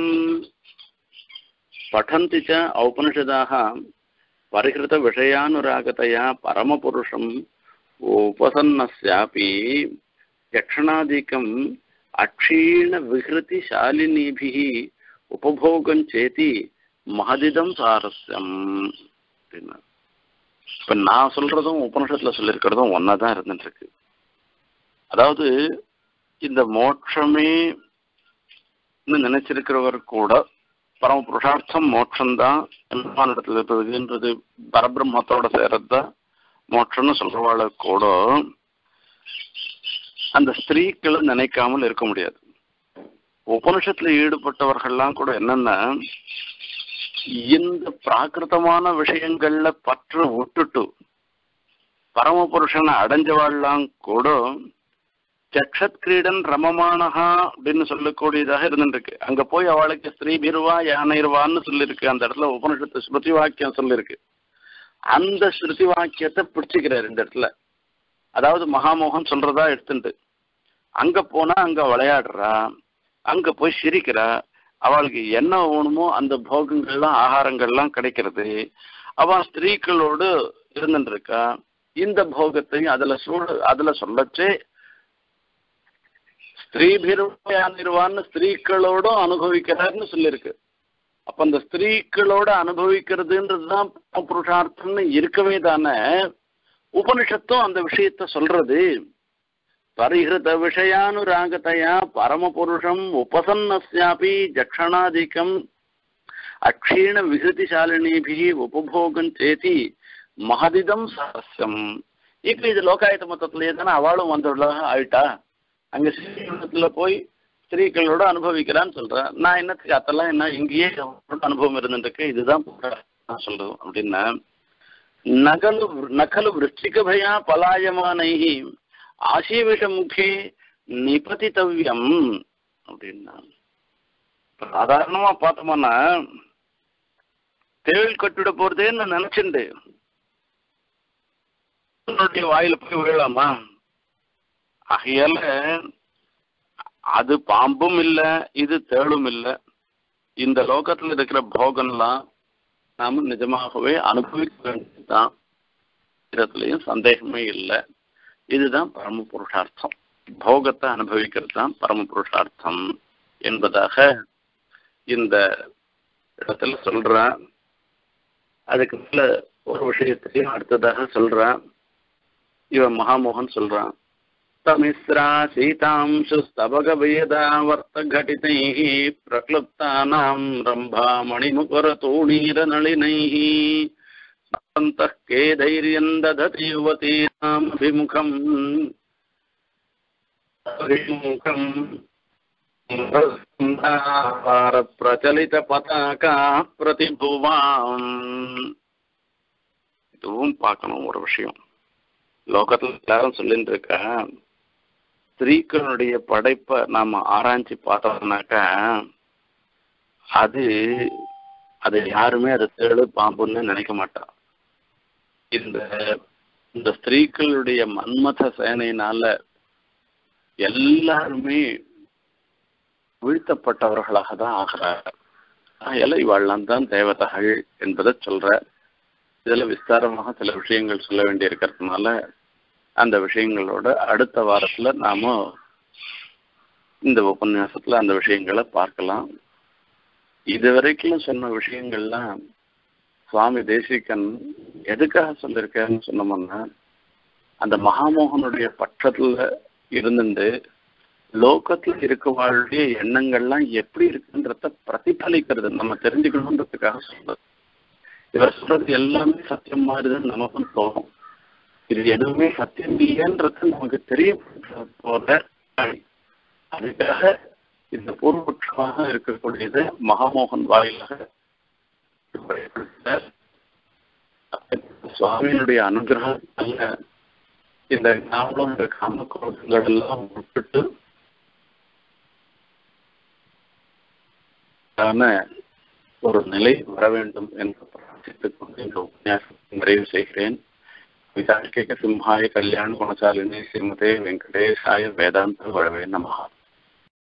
படந்தி ச ஔபனிஷதாः பரிஹிருத விஷயானுராகதயா பரமபுருஷம் உபசன்னஸ்யாபி யக்ஷணாதிகம் அக்ஷீண விஹ்ருதிசாலினிபிः உபபோகம் சேதி மகதிதம் சாரஸ்யம். இப்ப நான் சொல்றதும் உபனிஷத்துல சொல்லியிருக்கிறதும் ஒன்னாதான் இருந்துட்டு இருக்கு. அதாவது இந்த மோட்சமே நினைச்சிருக்கிறவர் கூட பரம புருஷார்த்தம் மோட்சம்தான் இடத்துல இருக்குதுன்றது, பரபிரம்மத்தோட சேர்றதுதான் மோட்சம்னு சொல்றவாழ கூட அந்த ஸ்திரீக்களை நினைக்காமல் இருக்க முடியாது. உபனிஷத்துல ஈடுபட்டவர்கள்லாம் கூட என்னன்னா இந்த பிராகிருதமான விஷயங்கள்ல பற்று விட்டுட்டு பரமபுருஷனை அடைஞ்சவாழ்லாம் கூட சக்ஷத் கிரீடன் ரமமானஹா அப்படின்னு சொல்லக்கூடியதாக இருந்துருக்கு. அங்க போய் அவளுக்கு ஸ்திரீபிருவா யானைருவான்னு சொல்லியிருக்கு. அந்த இடத்துல உபனிஷத்து ஸ்மிருதி வாக்கியம் சொல்லியிருக்கு. அந்த ஸ்ருதி வாக்கியத்தை பிடிச்சிக்கிறார் இந்த இடத்துல. அதாவது மகாமோகன் சொல்றதா எடுத்துட்டு அங்க போனா அங்க விளையாடுறா, அங்க போய் சிரிக்கிறா, அவளுக்கு என்ன வேணுமோ அந்த போகங்கள்லாம் ஆகாரங்கள்லாம் கிடைக்கிறது, அவன் ஸ்திரீகளோடு இருந்துட்டு இருக்கா. இந்த போகத்தையும் அதுல சொல்லச்சே ஸ்திரீபிர்வான்னு ஸ்திரீகளோடும் அனுபவிக்கிறார்னு சொல்லியிருக்கு. அப்ப அந்த ஸ்திரீகளோட அனுபவிக்கிறதுன்றதுதான் புருஷார்த்தம்னு இருக்கவே தானே உபனிஷத்தும் அந்த விஷயத்த சொல்றது. பரிஹிருத விஷயானுராகத்தையா பரமபுருஷம் உபசன்னஸ்யாபி ஜக்ஷணாதிக்கம் அக்ஷீண விகிருதிசாலினிபி உபபோகம் சேதி மகதிதம் சரஸ்யம். இப்ப இது லோகாயத்த மொத்தத்திலேயே தானே அவளும் வந்துள்ள ஆயிட்டா. அங்க ஸ்ரீகுண்டத்துல போய் ஸ்திரீகளோட அனுபவிக்கிறான்னு சொல்றேன். நான் என்னத்துக்கு அதெல்லாம் என்ன இங்கேயே அனுபவம் இருந்துருக்கு, இதுதான் நான் சொல்றேன் அப்படின்னா நகலு விருஷ்டிக பயா பலாயமானைஹி ஆசீவிஷமுகே நிபதித்தவ்யம் அப்படின்னா. சாதாரணமா பார்த்தோம்னா தேள் கட்டிட போறதேன்னு நினைச்சுண்டு வாயில போய் விழலாமா? ஆகையால அது பாம்பும் இல்லை, இது தேளும் இல்லை. இந்த லோகத்துல இருக்கிற போகம்லாம் நாம நிஜமாகவே அனுபவிக்க வேண்டியதுதான், இதுலயும் சந்தேகமே இல்லை. இதுதான் பரம புருஷார்த்தம். போகத்தை அனுபவிக்கிறது தான் பரம புருஷார்த்தம் என்பதாக இந்த இடத்துல சொல்றான். அதுக்கு மேல ஒரு விஷயத்தையும் அடுத்ததாக சொல்றான். இவன் மகாமோகன் சொல்றான், தமிஸ்ரா சீதாம்சு ஸ்தபகவேதாவர்த்த கடிதைஹ பிரக்லுப்தானாம் ரம்பா மணிமுகர தூணீர நளினைஹ சந்தः கேதைர்யம் தததி யுவதீனாம் அபிமுகம் பிரச்சலித பதாகா பிரதிபுவாம். இதுவும் பார்க்கணும் ஒரு விஷயம். லோகத்துல எல்லாரும் சொல்லிட்டு இருக்க ஸ்திரீக்களுடைய படைப்பை நாம ஆராய்ச்சி பார்த்தோம்னாக்கா அது யாருமே அது தேடு பாம்புன்னு நினைக்க மாட்டான். இந்த ஸ்திரீக்களுடைய மன்மத சேனையினால எல்லாருமே வீழ்த்தப்பட்டவர்களாக தான் ஆகிறார். அதனால இவாள்லாம் தான் தேவதைகள் என்பதை சொல்ற. இதுல விஸ்தாரமாக சில விஷயங்கள் சொல்ல வேண்டி இருக்கிறதுனால அந்த விஷயங்களோட அடுத்த வாரத்துல நாம இந்த உபன்யாசத்துல அந்த விஷயங்களை பார்க்கலாம். இதுவரைக்கும் சொன்ன விஷயங்கள்லாம் சுவாமி தேசிகன் எதுக்காக சொல்லியிருக்காருன்னு சொன்னோம்னா, அந்த மகாமோகனுடைய பட்சத்துல இருந்துட்டு லோகத்துல இருக்கவாளுடைய எண்ணங்கள்லாம் எப்படி இருக்குன்றத பிரதிபலிக்கிறது நம்ம தெரிஞ்சுக்கணுன்றதுக்காக சொல்றது. இவர் சொல்றது எல்லாமே சத்தியம் மாதிரிதான் நமக்கும் தோணும். இது எதுவுமே சத்தியம் இல்லைன்றது நமக்கு தெரியப்படுத்த போற அதுக்காக இந்த பூர்வபட்சமாக இருக்கக்கூடியது மகாமோகன் வாயிலாக சுவாமியினுடைய அனுகிரகத்தால இந்த ஞாபகம் இந்த காமக்கோஷங்கள் எல்லாம் விட்டுட்டு ஒரு நிலை வர வேண்டும் என்று பிரார்த்தித்துக் கொண்டு இந்த உபன்யாசத்தை நிறைவு செய்கிறேன். விதார்க்கிக சிம்ஹாய கல்யாண குணசாலினி ஸ்ரீமதே வெங்கடேஷாய வேதாந்த வழவே நமஹ.